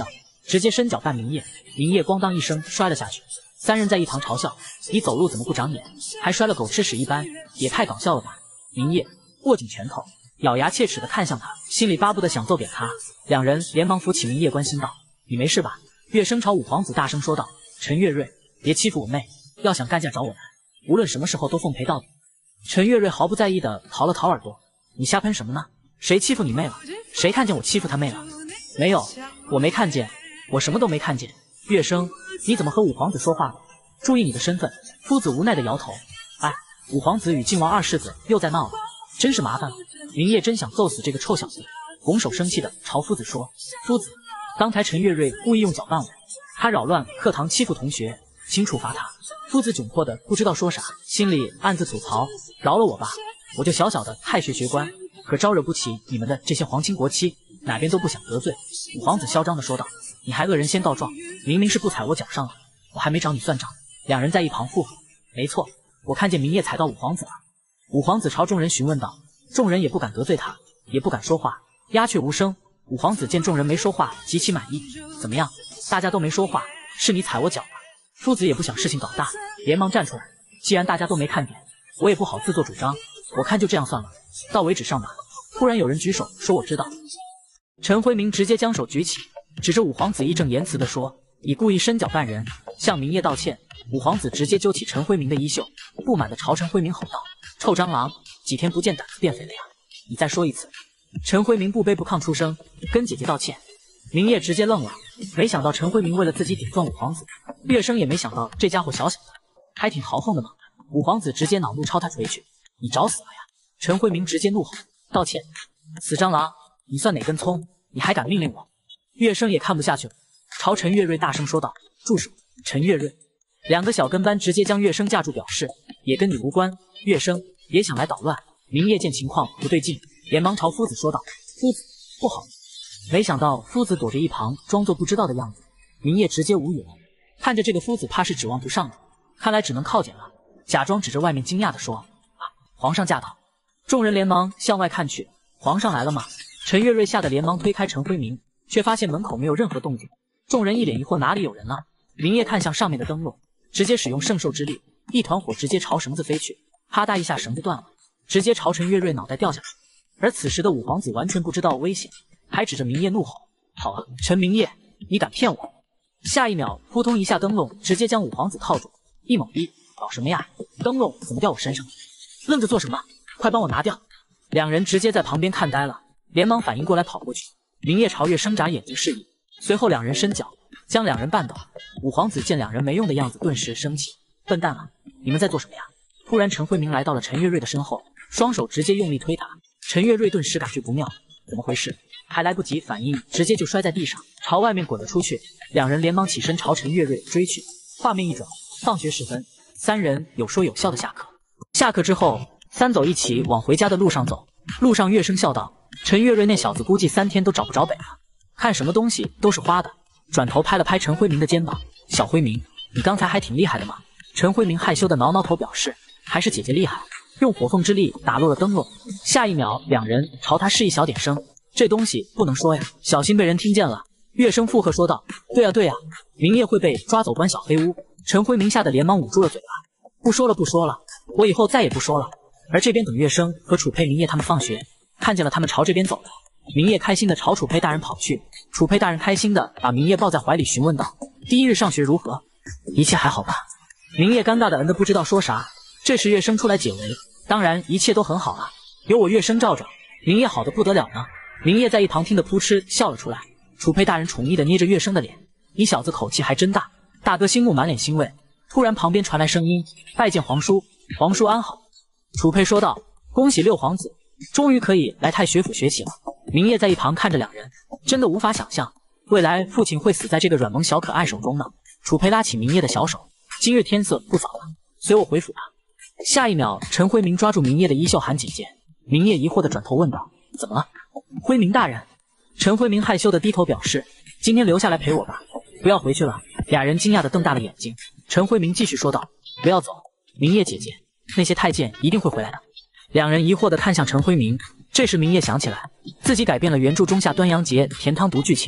直接伸脚绊明夜，明夜咣当一声摔了下去。三人在一旁嘲笑：“你走路怎么不长眼，还摔了狗吃屎一般，也太搞笑了吧！”明夜握紧拳头，咬牙切齿地看向他，心里巴不得想揍扁他。两人连忙扶起明夜，关心道：“你没事吧？”乐生朝五皇子大声说道：“陈月瑞，别欺负我妹，要想干架找我来，无论什么时候都奉陪到底。”陈月瑞毫不在意地掏了掏耳朵：“你瞎喷什么呢？谁欺负你妹了？谁看见我欺负他妹了？没有，我没看见，我什么都没看见。乐生，你怎么和五皇子说话的？注意你的身份。”夫子无奈地摇头：“哎，五皇子与靖王二世子又在闹了，真是麻烦了。”明夜真想揍死这个臭小子，拱手生气地朝夫子说：“夫子，刚才陈月瑞故意用脚绊我，他扰乱课堂，欺负同学，请处罚他。”夫子窘迫的不知道说啥，心里暗自吐槽：“饶了我吧，我就小小的太学学官，可招惹不起你们的这些皇亲国戚，哪边都不想得罪。”五皇子嚣张地说道：“你还恶人先告状，明明是不踩我脚上了，我还没找你算账。”两人在一旁附和：“没错，我看见明夜踩到五皇子了。”五皇子朝众人询问道，众人也不敢得罪他，也不敢说话，鸦雀无声。五皇子见众人没说话，极其满意：“怎么样，大家都没说话，是你踩我脚了？”夫子也不想事情搞大，连忙站出来：“既然大家都没看见，我也不好自作主张，我看就这样算了，到为止上吧。”忽然有人举手说：“我知道。”陈辉明直接将手举起，指着五皇子义正言辞地说：“你故意伸脚绊人，向明夜道歉。”五皇子直接揪起陈辉明的衣袖，不满地朝陈辉明吼道：“臭蟑螂，几天不见胆子变肥了呀？你再说一次！”陈辉明不卑不亢出声：“跟姐姐道歉。”明夜直接愣了，没想到陈辉明为了自己顶撞五皇子，乐生也没想到这家伙小小的还挺豪横的嘛。五皇子直接恼怒朝他捶去：“你找死了呀！”陈辉明直接怒吼：“道歉！死蟑螂，你算哪根葱？你还敢命令我？”乐生也看不下去了，朝陈月瑞大声说道：“住手！”陈月瑞两个小跟班直接将乐生架住，表示也跟你无关。乐生别想来捣乱。明夜见情况不对劲，连忙朝夫子说道：“夫子，不好！”没想到夫子躲着一旁，装作不知道的样子。明夜直接无语了，看着这个夫子，怕是指望不上了，看来只能靠捡了。假装指着外面惊讶地说：“啊，皇上驾到！”众人连忙向外看去，皇上来了吗？陈月瑞吓得连忙推开陈辉明，却发现门口没有任何动静。众人一脸疑惑，哪里有人了？明夜看向上面的灯笼，直接使用圣兽之力，一团火直接朝绳子飞去，啪嗒一下绳子断了，直接朝陈月瑞脑袋掉下来。而此时的五皇子完全不知道危险，还指着明夜怒吼：“好啊，陈明夜，你敢骗我！”下一秒，扑通一下，灯笼直接将五皇子套住，一猛逼：“搞什么呀？灯笼怎么掉我身上了？愣着做什么？快帮我拿掉！”两人直接在旁边看呆了，连忙反应过来跑过去。明夜朝月生眨眼睛示意，随后两人伸脚将两人绊倒。五皇子见两人没用的样子，顿时生气：“笨蛋啊，你们在做什么呀？”突然陈慧明来到了陈月瑞的身后，双手直接用力推他。陈月瑞顿时感觉不妙，怎么回事？还来不及反应，直接就摔在地上，朝外面滚了出去。两人连忙起身朝陈月瑞追去。画面一转，放学时分，三人有说有笑的下课。下课之后，三走一起往回家的路上走。路上乐生笑道：“陈月瑞那小子估计3天都找不着北了，看什么东西都是花的。”转头拍了拍陈辉明的肩膀：“小辉明，你刚才还挺厉害的嘛。”陈辉明害羞的挠挠头，表示还是姐姐厉害，用火凤之力打落了灯笼。下一秒，两人朝他示意小点声：“这东西不能说呀，小心被人听见了。”乐生附和说道：“对呀对呀，明夜会被抓走关小黑屋。”陈辉明吓得连忙捂住了嘴巴：“不说了不说了，我以后再也不说了。”而这边等乐生和楚佩、明夜他们放学，看见了他们朝这边走来，明夜开心的朝楚佩大人跑去。楚佩大人开心的把明夜抱在怀里，询问道：“第一日上学如何？一切还好吧？”明夜尴尬的不知道说啥。这时乐生出来解围：“当然一切都很好啊，有我乐生罩着，明夜好的不得了呢。”明夜在一旁听得扑哧笑了出来。楚佩大人宠溺的捏着乐生的脸：“你小子口气还真大。”大哥星木满脸欣慰。突然旁边传来声音：“拜见皇叔，皇叔安好。”楚佩说道：“恭喜六皇子，终于可以来太学府学习了。”明夜在一旁看着两人，真的无法想象未来父亲会死在这个软萌小可爱手中呢。楚佩拉起明夜的小手：“今日天色不早了，随我回府吧。”下一秒，陈辉明抓住明夜的衣袖喊：“姐姐！”明夜疑惑的转头问道：“怎么了？”“辉明大人。”陈辉明害羞的低头表示：“今天留下来陪我吧，不要回去了。”俩人惊讶的瞪大了眼睛。陈辉明继续说道：“不要走，明夜姐姐，那些太监一定会回来的。”两人疑惑的看向陈辉明。这时明夜想起来，自己改变了原著中下端阳节甜汤毒剧情，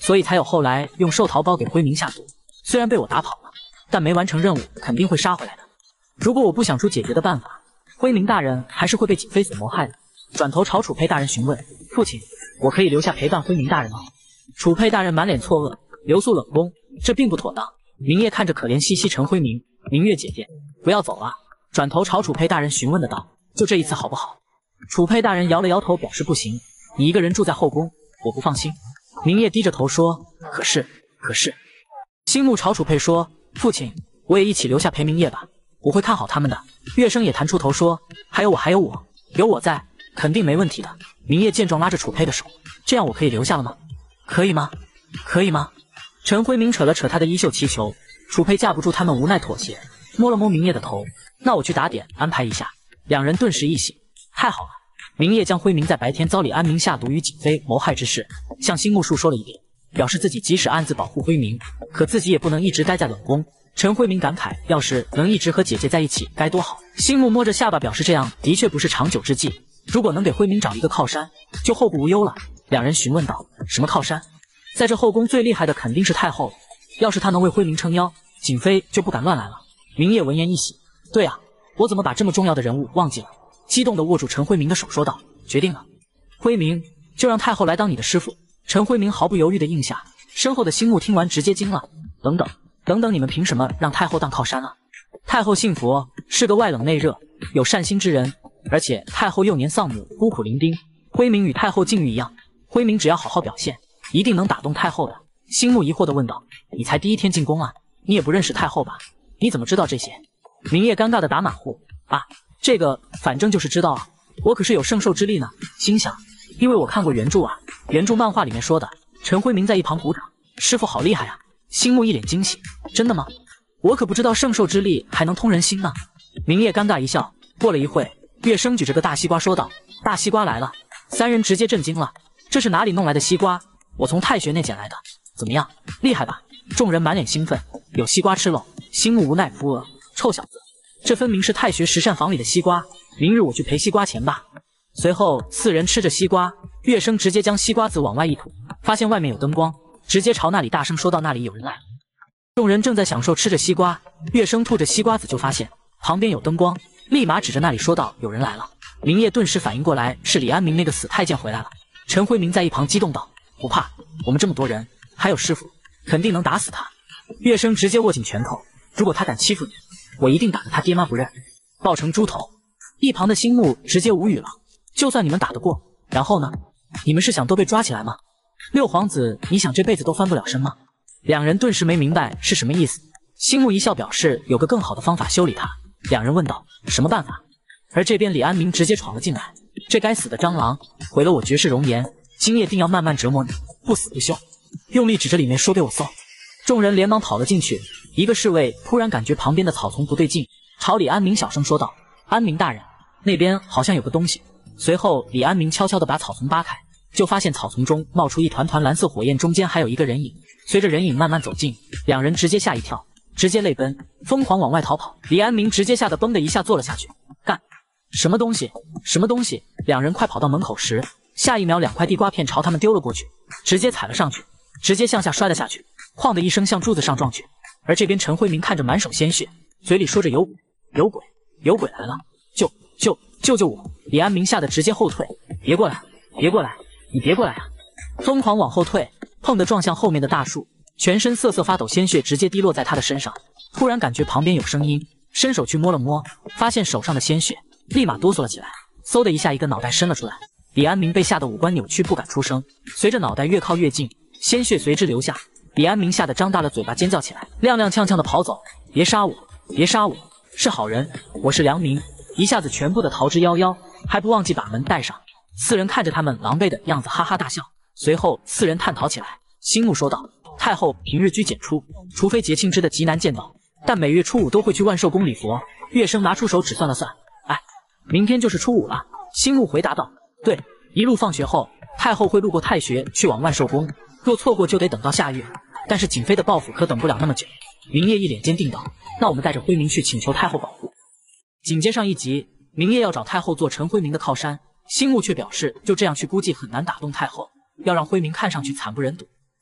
所以才有后来用寿桃膏给辉明下毒。虽然被我打跑了，但没完成任务肯定会杀回来的。如果我不想出解决的办法，辉明大人还是会被景妃所谋害的。转头朝楚佩大人询问：父亲，我可以留下陪伴辉明大人吗？楚佩大人满脸错愕，留宿冷宫，这并不妥当。明夜看着可怜兮兮陈辉明，明月姐姐，不要走啊！转头朝楚佩大人询问的道：就这一次好不好？楚佩大人摇了摇头，表示不行。你一个人住在后宫，我不放心。明夜低着头说：可是。星木朝楚佩说：父亲，我也一起留下陪明夜吧，我会看好他们的。乐生也弹出头说：还有我，有我在，肯定没问题的。明夜见状拉着楚佩的手：这样我可以留下了吗？可以吗？陈辉明扯了扯他的衣袖祈求。楚佩架不住他们无奈妥协，摸了摸明夜的头：那我去打点安排一下。两人顿时一喜，太好了。明夜将辉明在白天遭李安明下毒与景妃谋害之事向星木述说了一遍，表示自己即使暗自保护辉明，可自己也不能一直待在冷宫。陈辉明感慨，要是能一直和姐姐在一起该多好。星木摸着下巴表示这样的确不是长久之计，如果能给辉明找一个靠山，就后顾无忧了。两人询问道：什么靠山？在这后宫最厉害的肯定是太后了，要是她能为辉明撑腰，景妃就不敢乱来了。明夜闻言一喜：对啊，我怎么把这么重要的人物忘记了？激动地握住陈辉明的手说道：决定了，辉明就让太后来当你的师傅。陈辉明毫不犹豫地应下。身后的星木听完直接惊了：等等，你们凭什么让太后当靠山啊？太后信佛，是个外冷内热有善心之人，而且太后幼年丧母，孤苦伶仃，辉明与太后境遇一样，辉明只要好好表现，一定能打动太后的。星木疑惑地问道：你才第一天进宫啊，你也不认识太后吧？你怎么知道这些？明夜尴尬地打马虎：这个反正就是知道啊，我可是有圣兽之力呢。心想，因为我看过原著啊，原著漫画里面说的。陈辉明在一旁鼓掌：师傅好厉害啊！星木一脸惊喜：真的吗？我可不知道圣兽之力还能通人心呢。明夜尴尬一笑。过了一会，乐生举着个大西瓜说道：大西瓜来了。三人直接震惊了，这是哪里弄来的西瓜？我从太学那捡来的，怎么样，厉害吧？众人满脸兴奋，有西瓜吃喽。星木无奈扶额：臭小子，这分明是太学十膳房里的西瓜，明日我去赔西瓜钱吧。随后四人吃着西瓜，乐生直接将西瓜籽往外一吐，发现外面有灯光，直接朝那里大声说道：那里有人来了。众人正在享受吃着西瓜，乐生吐着西瓜籽就发现旁边有灯光，立马指着那里说道：有人来了。明夜顿时反应过来，是李安明那个死太监回来了。陈辉明在一旁激动道：不怕，我们这么多人，还有师傅，肯定能打死他。乐生直接握紧拳头：如果他敢欺负你，我一定打得他爹妈不认，爆成猪头。一旁的星木直接无语了：就算你们打得过，然后呢？你们是想都被抓起来吗？六皇子，你想这辈子都翻不了身吗？两人顿时没明白是什么意思。星木一笑表示有个更好的方法修理他。两人问道：什么办法？而这边李安明直接闯了进来：这该死的蟑螂毁了我绝世容颜，今夜定要慢慢折磨你，不死不休。用力指着里面说给我搜。众人连忙跑了进去。一个侍卫突然感觉旁边的草丛不对劲，朝李安明小声说道：安明大人，那边好像有个东西。随后李安明悄悄地把草丛扒开，就发现草丛中冒出一团团蓝色火焰，中间还有一个人影。随着人影慢慢走近，两人直接吓一跳，直接泪奔，疯狂往外逃跑。李安明直接吓得嘣的一下坐了下去。干什么东西？什么东西？两人快跑到门口时，下一秒两块地瓜片朝他们丢了过去，直接踩了上去，直接向下摔了下去，哐的一声向柱子上撞去。而这边陈辉明看着满手鲜血，嘴里说着有鬼来了，救救我！李安明吓得直接后退，别过来，你别过来啊！疯狂往后退，碰的撞向后面的大树，全身瑟瑟发抖，鲜血直接滴落在他的身上。突然感觉旁边有声音，伸手去摸了摸，发现手上的鲜血，立马哆嗦了起来，嗖的一下一个脑袋伸了出来。李安明被吓得五官扭曲，不敢出声。随着脑袋越靠越近，鲜血随之流下，李安明吓得张大了嘴巴尖叫起来，踉踉跄跄的跑走。别杀我，别杀我，是好人，我是良民。一下子全部的逃之夭夭，还不忘记把门带上。四人看着他们狼狈的样子，哈哈大笑。随后四人探讨起来。星木说道：太后平日居简出，除非节庆之的极难见到，但每月初5都会去万寿宫礼佛。乐生拿出手指算了算：明天就是初5了。星木回答道：对，一路放学后，太后会路过太学去往万寿宫，若错过就得等到下月。但是景妃的报复可等不了那么久。明夜一脸坚定道：那我们带着辉明去请求太后保护。紧接上一集，明夜要找太后做陈辉明的靠山，星木却表示就这样去估计很难打动太后，要让辉明看上去惨不忍睹。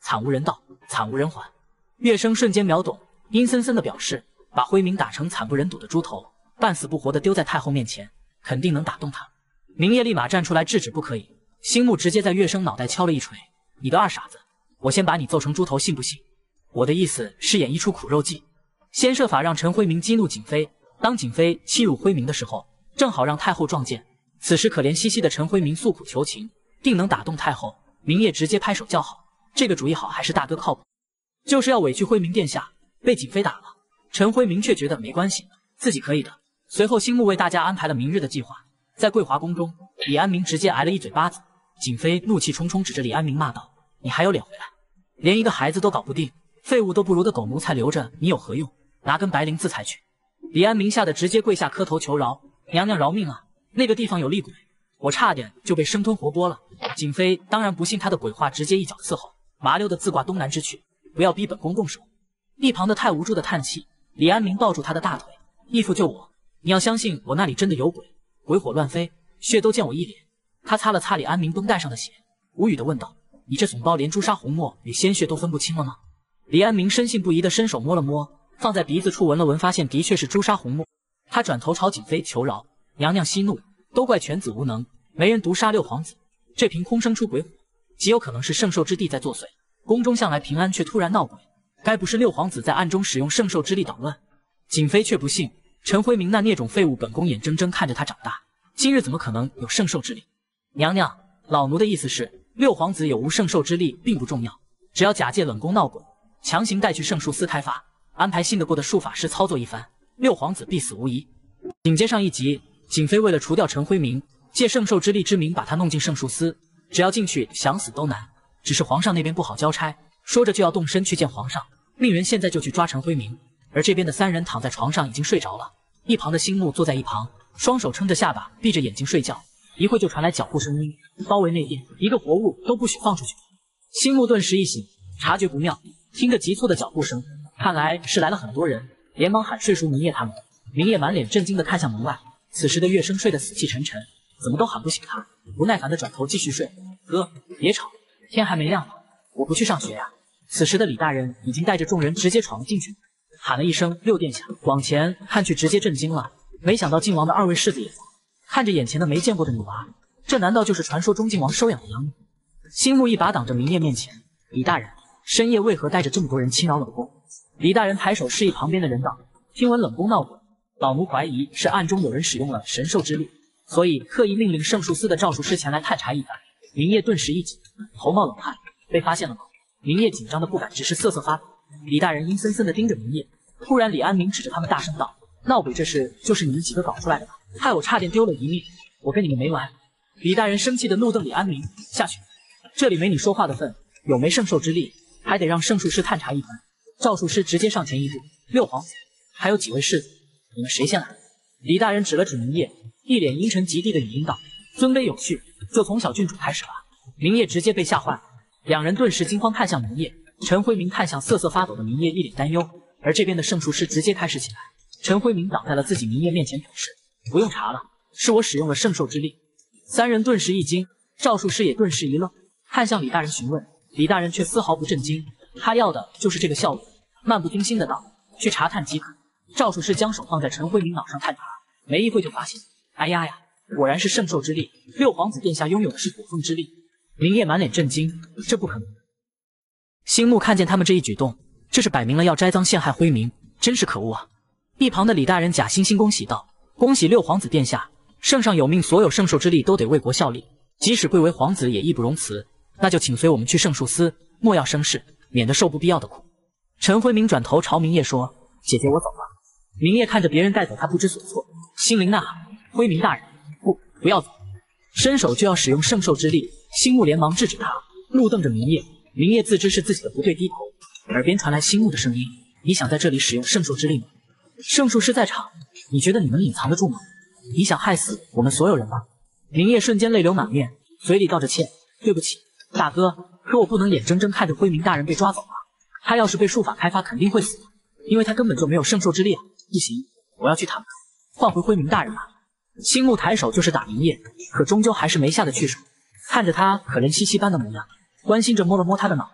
惨无人道，惨无人寰。乐生瞬间秒懂，阴森森的表示，把辉明打成惨不忍睹的猪头，半死不活的丢在太后面前，肯定能打动他。明夜立马站出来制止，不可以。星木直接在乐生脑袋敲了一锤，你个二傻子，我先把你揍成猪头，信不信？我的意思是演一出苦肉计，先设法让陈辉明激怒景妃，当景妃欺辱辉明的时候，正好让太后撞见。此时可怜兮兮的陈辉明诉苦求情，定能打动太后。明夜直接拍手叫好，这个主意好，还是大哥靠谱。就是要委屈辉明殿下，被景妃打了。陈辉明却觉得没关系，自己可以的。随后星木为大家安排了明日的计划。在桂华宫中，李安明直接挨了一嘴巴子。景妃怒气冲冲指着李安明骂道：“你还有脸回来？连一个孩子都搞不定，废物都不如的狗奴才留着你有何用？拿根白绫自裁去！”李安明吓得直接跪下磕头求饶：“娘娘饶命啊！那个地方有厉鬼，我差点就被生吞活剥了。”景妃当然不信他的鬼话，直接一脚伺候，麻溜的自挂东南之去，不要逼本宫动手。一旁的太无助的叹气，李安明抱住他的大腿：“义父救我！你要相信我那里真的有鬼，鬼火乱飞，血都溅我一脸。”他擦了擦李安明绷带上的血，无语的问道：“你这怂包连朱砂红墨与鲜血都分不清了吗？”李安明深信不疑的伸手摸了摸，放在鼻子处闻了闻，发现的确是朱砂红墨。他转头朝景妃求饶：“娘娘息怒，都怪犬子无能，没人毒杀六皇子。这凭空生出鬼火，极有可能是圣兽之地在作祟。宫中向来平安，却突然闹鬼，该不是六皇子在暗中使用圣兽之力捣乱？”景妃却不信，陈辉明那孽种废物，本宫眼睁睁看着他长大，今日怎么可能有圣兽之力？娘娘，老奴的意思是，六皇子有无圣兽之力并不重要，只要假借冷宫闹鬼，强行带去圣术司开发，安排信得过的术法师操作一番，六皇子必死无疑。紧接上一集，景妃为了除掉陈辉明，借圣兽之力之名把他弄进圣术司，只要进去想死都难。只是皇上那边不好交差，说着就要动身去见皇上，命人现在就去抓陈辉明。而这边的三人躺在床上已经睡着了，一旁的星木坐在一旁，双手撑着下巴，闭着眼睛睡觉。一会就传来脚步声音，包围内殿，一个活物都不许放出去。星木顿时一醒，察觉不妙，听着急促的脚步声，看来是来了很多人，连忙喊睡熟明夜他们。明夜满脸震惊地看向门外，此时的乐生睡得死气沉沉，怎么都喊不醒他，不耐烦地转头继续睡。哥，别吵，天还没亮呢，我不去上学呀。此时的李大人已经带着众人直接闯了进去，喊了一声六殿下，往前看去直接震惊了，没想到靖王的二位世子也在。看着眼前的没见过的女娃，这难道就是传说中靖王收养的养女？星木一把挡着明夜面前，李大人，深夜为何带着这么多人侵扰冷宫？李大人抬手示意旁边的人道：“听闻冷宫闹鬼，老奴怀疑是暗中有人使用了神兽之力，所以特意命令圣术司的赵术师前来探查一番。”明夜顿时一紧，头冒冷汗，被发现了吗？明夜紧张的不敢直视，瑟瑟发抖。李大人阴森森地盯着明夜，突然李安明指着他们大声道：“闹鬼这事就是你们几个搞出来的吧？害我差点丢了一命，我跟你们没完！”李大人生气地怒瞪李安明：“下去，这里没你说话的份，有没圣兽之力，还得让圣术师探查一番。”赵术师直接上前一步：“六皇子，还有几位世子，你们谁先来？”李大人指了指明夜，一脸阴沉极地的语音道：“尊卑有序，就从小郡主开始吧。”明夜直接被吓坏了，两人顿时惊慌看向明夜。陈辉明看向瑟瑟发抖的明夜，一脸担忧。而这边的圣术师直接开始起来。陈辉明挡在了自己明夜面前，表示：“不用查了，是我使用了圣兽之力。”三人顿时一惊，赵术师也顿时一愣，看向李大人询问。李大人却丝毫不震惊，他要的就是这个效果，漫不经心的道：“去查探即可。”赵术师将手放在陈辉明脑上探查，没一会就发现，哎呀呀，果然是圣兽之力，六皇子殿下拥有的是火凤之力。明夜满脸震惊，这不可能。星木看见他们这一举动，这是摆明了要栽赃陷害辉明，真是可恶啊！一旁的李大人假惺惺恭喜道：“恭喜六皇子殿下，圣上有命，所有圣兽之力都得为国效力，即使贵为皇子也义不容辞。那就请随我们去圣术司，莫要生事，免得受不必要的苦。”陈辉明转头朝明夜说：“姐姐，我走了。”明夜看着别人带走他，不知所措，心灵呐喊：“辉明大人，不要走！”伸手就要使用圣兽之力，星木连忙制止他，怒瞪着明夜。明夜自知是自己的不对，低头。耳边传来星木的声音：“你想在这里使用圣兽之力吗？圣术师在场，你觉得你能隐藏得住吗？你想害死我们所有人吗？”明夜瞬间泪流满面，嘴里道着歉：“对不起，大哥，可我不能眼睁睁看着辉明大人被抓走啊！他要是被术法开发，肯定会死的，因为他根本就没有圣兽之力啊！不行，我要去他们换回辉明大人啊！”星木抬手就是打明夜，可终究还是没下得去手。看着他可怜兮兮般的模样，关心着摸了摸他的脑袋，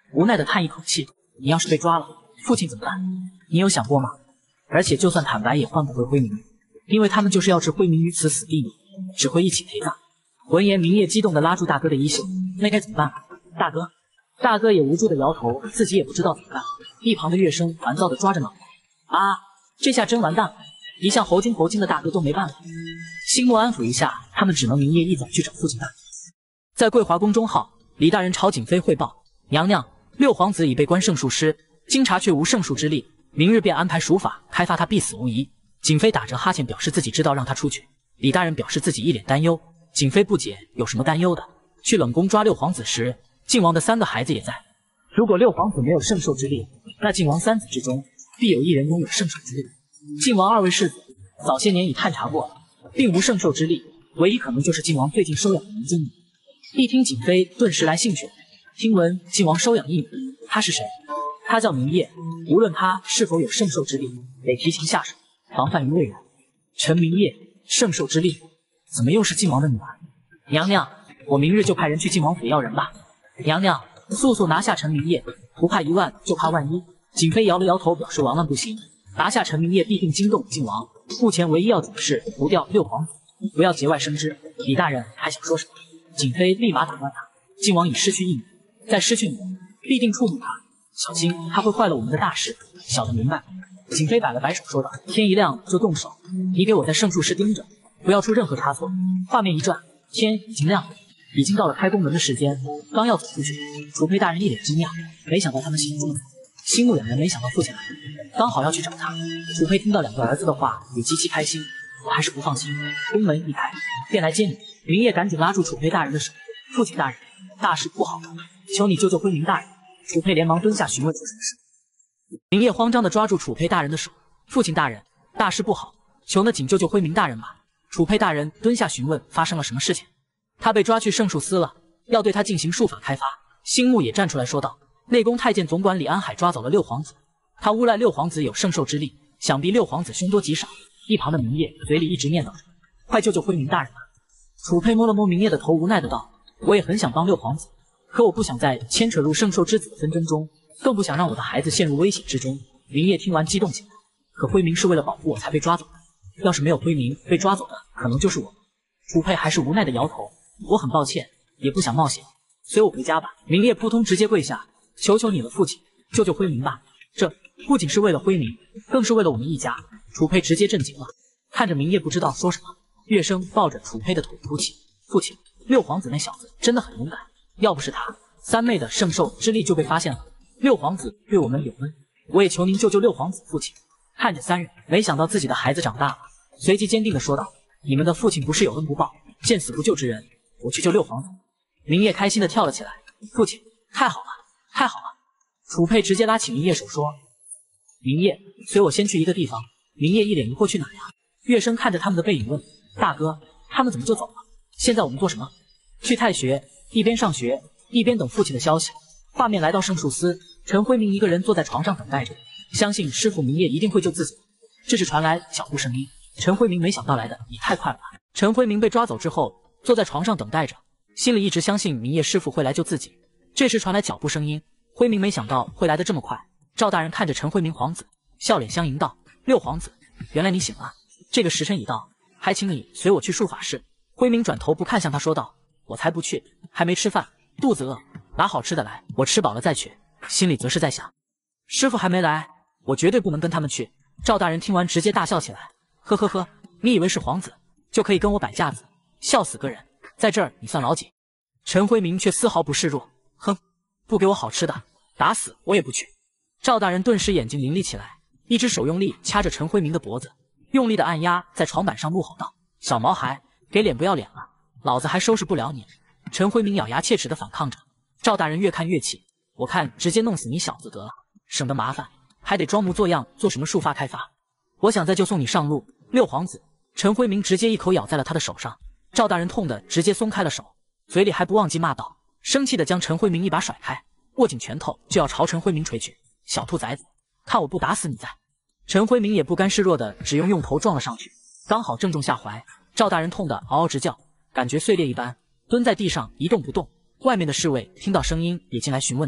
无奈的叹一口气。你要是被抓了，父亲怎么办？你有想过吗？而且就算坦白也换不回辉明，因为他们就是要置辉明于此死地里，只会一起陪葬。闻言，明夜激动地拉住大哥的衣袖，那该怎么办啊？大哥也无助地摇头，自己也不知道怎么办。一旁的乐生烦躁地抓着脑袋，这下真完蛋了。一向猴精的大哥都没办法，心默安抚一下，他们只能明夜一早去找父亲大人。在桂华宫中号，李大人朝景妃汇报，娘娘，六皇子已被官圣术师，经查却无圣术之力，明日便安排术法开发他，必死无疑。景妃打着哈欠表示自己知道，让他出去。李大人表示自己一脸担忧。景妃不解，有什么担忧的？去冷宫抓六皇子时，靖王的3个孩子也在。如果六皇子没有圣兽之力，那靖王3子之中必有一人拥有圣兽之力。靖王2位世子早些年已探查过了，并无圣兽之力，唯一可能就是靖王最近收养的明经女。一听景妃，顿时来兴趣了。听闻靖王收养一女，她是谁？她叫明夜。无论她是否有圣兽之力，得提前下手，防范于未然。陈明夜，圣兽之力，怎么又是靖王的女儿？娘娘，我明日就派人去靖王府要人吧。娘娘，速拿下陈明夜，不怕1万，就怕万一。景妃摇了摇头，表示万万不行。拿下陈明夜必定惊动靖王，目前唯一要紧的是除掉六皇子，不要节外生枝。李大人还想说什么？景妃立马打断他，靖王已失去一女，再失去女，必定触怒他，小心他会坏了我们的大事，小的明白。景妃摆了摆手说道，天一亮就动手，你给我在圣术室盯着，不要出任何差错。画面一转，天已经亮了，已经到了开宫门的时间，刚要走出去，储妃大人一脸惊讶，没想到他们醒住了。心木两人没想到父亲来了，刚好要去找他。储妃听到2个儿子的话，也极其开心。我还是不放心。宫门一开，便来接你。明夜赶紧拉住储妃大人的手，父亲大人，大事不好，求你救救辉明大人。储妃连忙蹲下询问出什么事。明夜慌张地抓住储妃大人的手，父亲大人，大事不好，求那紧救救辉明大人吧。储妃大人蹲下询问发生了什么事情。他被抓去圣术司了，要对他进行术法开发。星木也站出来说道，内宫太监总管李安海抓走了六皇子，他诬赖六皇子有圣兽之力，想必六皇子凶多吉少。一旁的明夜嘴里一直念叨着，快救救辉明大人吧。楚佩摸了摸明夜的头，无奈的道，我也很想帮六皇子，可我不想再牵扯入圣兽之子的纷争中，更不想让我的孩子陷入危险之中。明夜听完激动起来，可辉明是为了保护我才被抓走的，要是没有辉明，被抓走的可能就是我。楚佩还是无奈的摇头，我很抱歉，也不想冒险，随我回家吧。明夜扑通直接跪下，求求你了，父亲，救救辉明吧！这不仅是为了辉明，更是为了我们一家。楚佩直接震惊了，看着明夜不知道说什么。乐生抱着楚佩的头哭泣，父亲，六皇子那小子真的很勇敢，要不是他，三妹的圣兽之力就被发现了。六皇子对我们有恩，我也求您救救六皇子。父亲看着三人，没想到自己的孩子长大了，随即坚定地说道，你们的父亲不是有恩不报，见死不救之人，我去救六皇子。明夜开心地跳了起来，父亲，太好了，太好了！楚佩直接拉起明夜手说，明夜，随我先去一个地方。明夜一脸疑惑，去哪呀？乐生看着他们的背影问，大哥，他们怎么就走了？现在我们做什么？去太学，一边上学一边等父亲的消息。画面来到圣术司，陈辉明一个人坐在床上等待着，相信师傅明夜一定会救自己。这时传来脚步声音，陈辉明没想到来的也太快了吧。陈辉明被抓走之后，坐在床上等待着，心里一直相信明夜师傅会来救自己。这时传来脚步声音，辉明没想到会来得这么快。赵大人看着陈辉明皇子，笑脸相迎道，六皇子，原来你醒了，这个时辰已到，还请你随我去术法室。辉明转头不看向他说道，我才不去，还没吃饭，肚子饿，拿好吃的来，我吃饱了再去。心里则是在想，师傅还没来，我绝对不能跟他们去。赵大人听完直接大笑起来，呵呵呵，你以为是皇子就可以跟我摆架子，笑死个人，在这儿你算老几？陈辉明却丝毫不示弱，哼，不给我好吃的，打死我也不去。赵大人顿时眼睛凌厉起来，一只手用力掐着陈辉明的脖子，用力的按压在床板上，怒吼道，小毛孩，给脸不要脸了，老子还收拾不了你。陈辉明咬牙切齿地反抗着，赵大人越看越气，我看直接弄死你小子得了，省得麻烦，还得装模作样做什么术法开发。我想再就送你上路。六皇子，陈辉明直接一口咬在了他的手上，赵大人痛得直接松开了手，嘴里还不忘记骂道，生气地将陈辉明一把甩开，握紧拳头就要朝陈辉明捶去。小兔崽子，看我不打死你再！陈辉明也不甘示弱的只用头撞了上去，刚好正中下怀。赵大人痛得嗷嗷直叫，感觉碎裂一般，蹲在地上一动不动。外面的侍卫听到声音也进来询问道，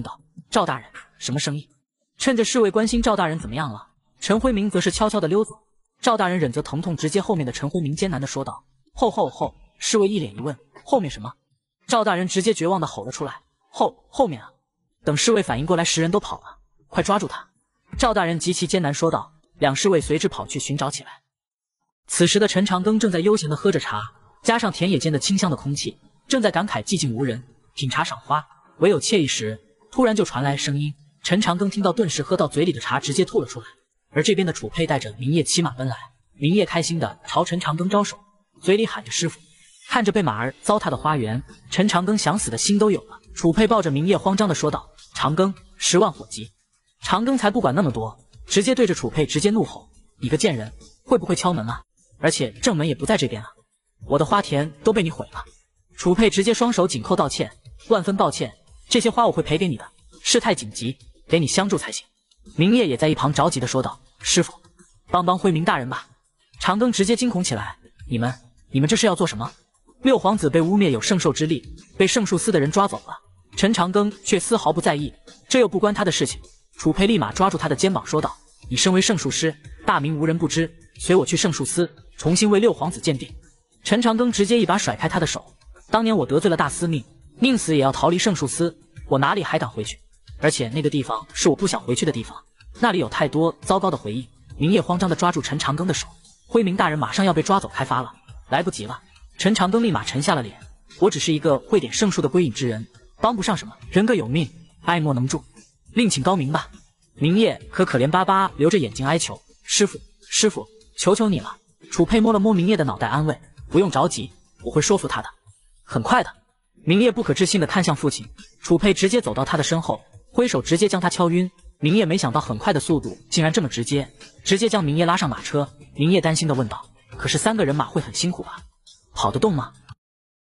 赵大人，什么生意？趁着侍卫关心赵大人怎么样了，陈辉明则是悄悄地溜走。赵大人忍着疼痛直接后面的陈辉明艰难地说道：“后。”侍卫一脸疑问：“后面什么？”赵大人直接绝望地吼了出来：“后面啊！”等侍卫反应过来时，人都跑了，快抓住他！赵大人极其艰难说道。两侍卫随之跑去寻找起来。此时的陈长庚正在悠闲地喝着茶，加上田野间的清香的空气，正在感慨寂静无人，品茶赏花，唯有惬意时，突然就传来声音。陈长庚听到，顿时喝到嘴里的茶直接吐了出来。而这边的楚佩带着明夜骑马奔来，明夜开心地朝陈长庚招手，嘴里喊着师傅。看着被马儿糟蹋的花园，陈长庚想死的心都有了。楚佩抱着明夜慌张地说道：“长庚，10万火急！”长庚才不管那么多，直接对着楚佩直接怒吼：“你个贱人，会不会敲门啊？而且正门也不在这边啊！我的花田都被你毁了！”楚佩直接双手紧扣道歉：“万分抱歉，这些花我会赔给你的，事态紧急，得你相助才行。”明夜也在一旁着急地说道：“师傅，帮辉明大人吧！”长庚直接惊恐起来：“你们这是要做什么？”六皇子被污蔑有圣兽之力，被圣术司的人抓走了。陈长庚却丝毫不在意，这又不关他的事情。楚佩立马抓住他的肩膀说道：“你身为圣术师，大名无人不知，随我去圣术司，重新为六皇子鉴定。”陈长庚直接一把甩开他的手：“当年我得罪了大司命，宁死也要逃离圣术司，我哪里还敢回去？而且那个地方是我不想回去的地方，那里有太多糟糕的回忆。”明夜慌张地抓住陈长庚的手：“辉明大人马上要被抓走开发了，来不及了。”陈长庚立马沉下了脸：“我只是一个会点圣术的归隐之人，帮不上什么，人各有命，爱莫能助，另请高明吧。”明夜可怜巴巴流着眼睛哀求：“师傅，求求你了！”楚佩摸了摸明夜的脑袋，安慰：“不用着急，我会说服他的，很快的。”明夜不可置信地看向父亲，楚佩直接走到他的身后，挥手直接将他敲晕。明夜没想到很快的速度竟然这么直接将明夜拉上马车。明夜担心地问道：“可是3个人马会很辛苦吧？跑得动吗？”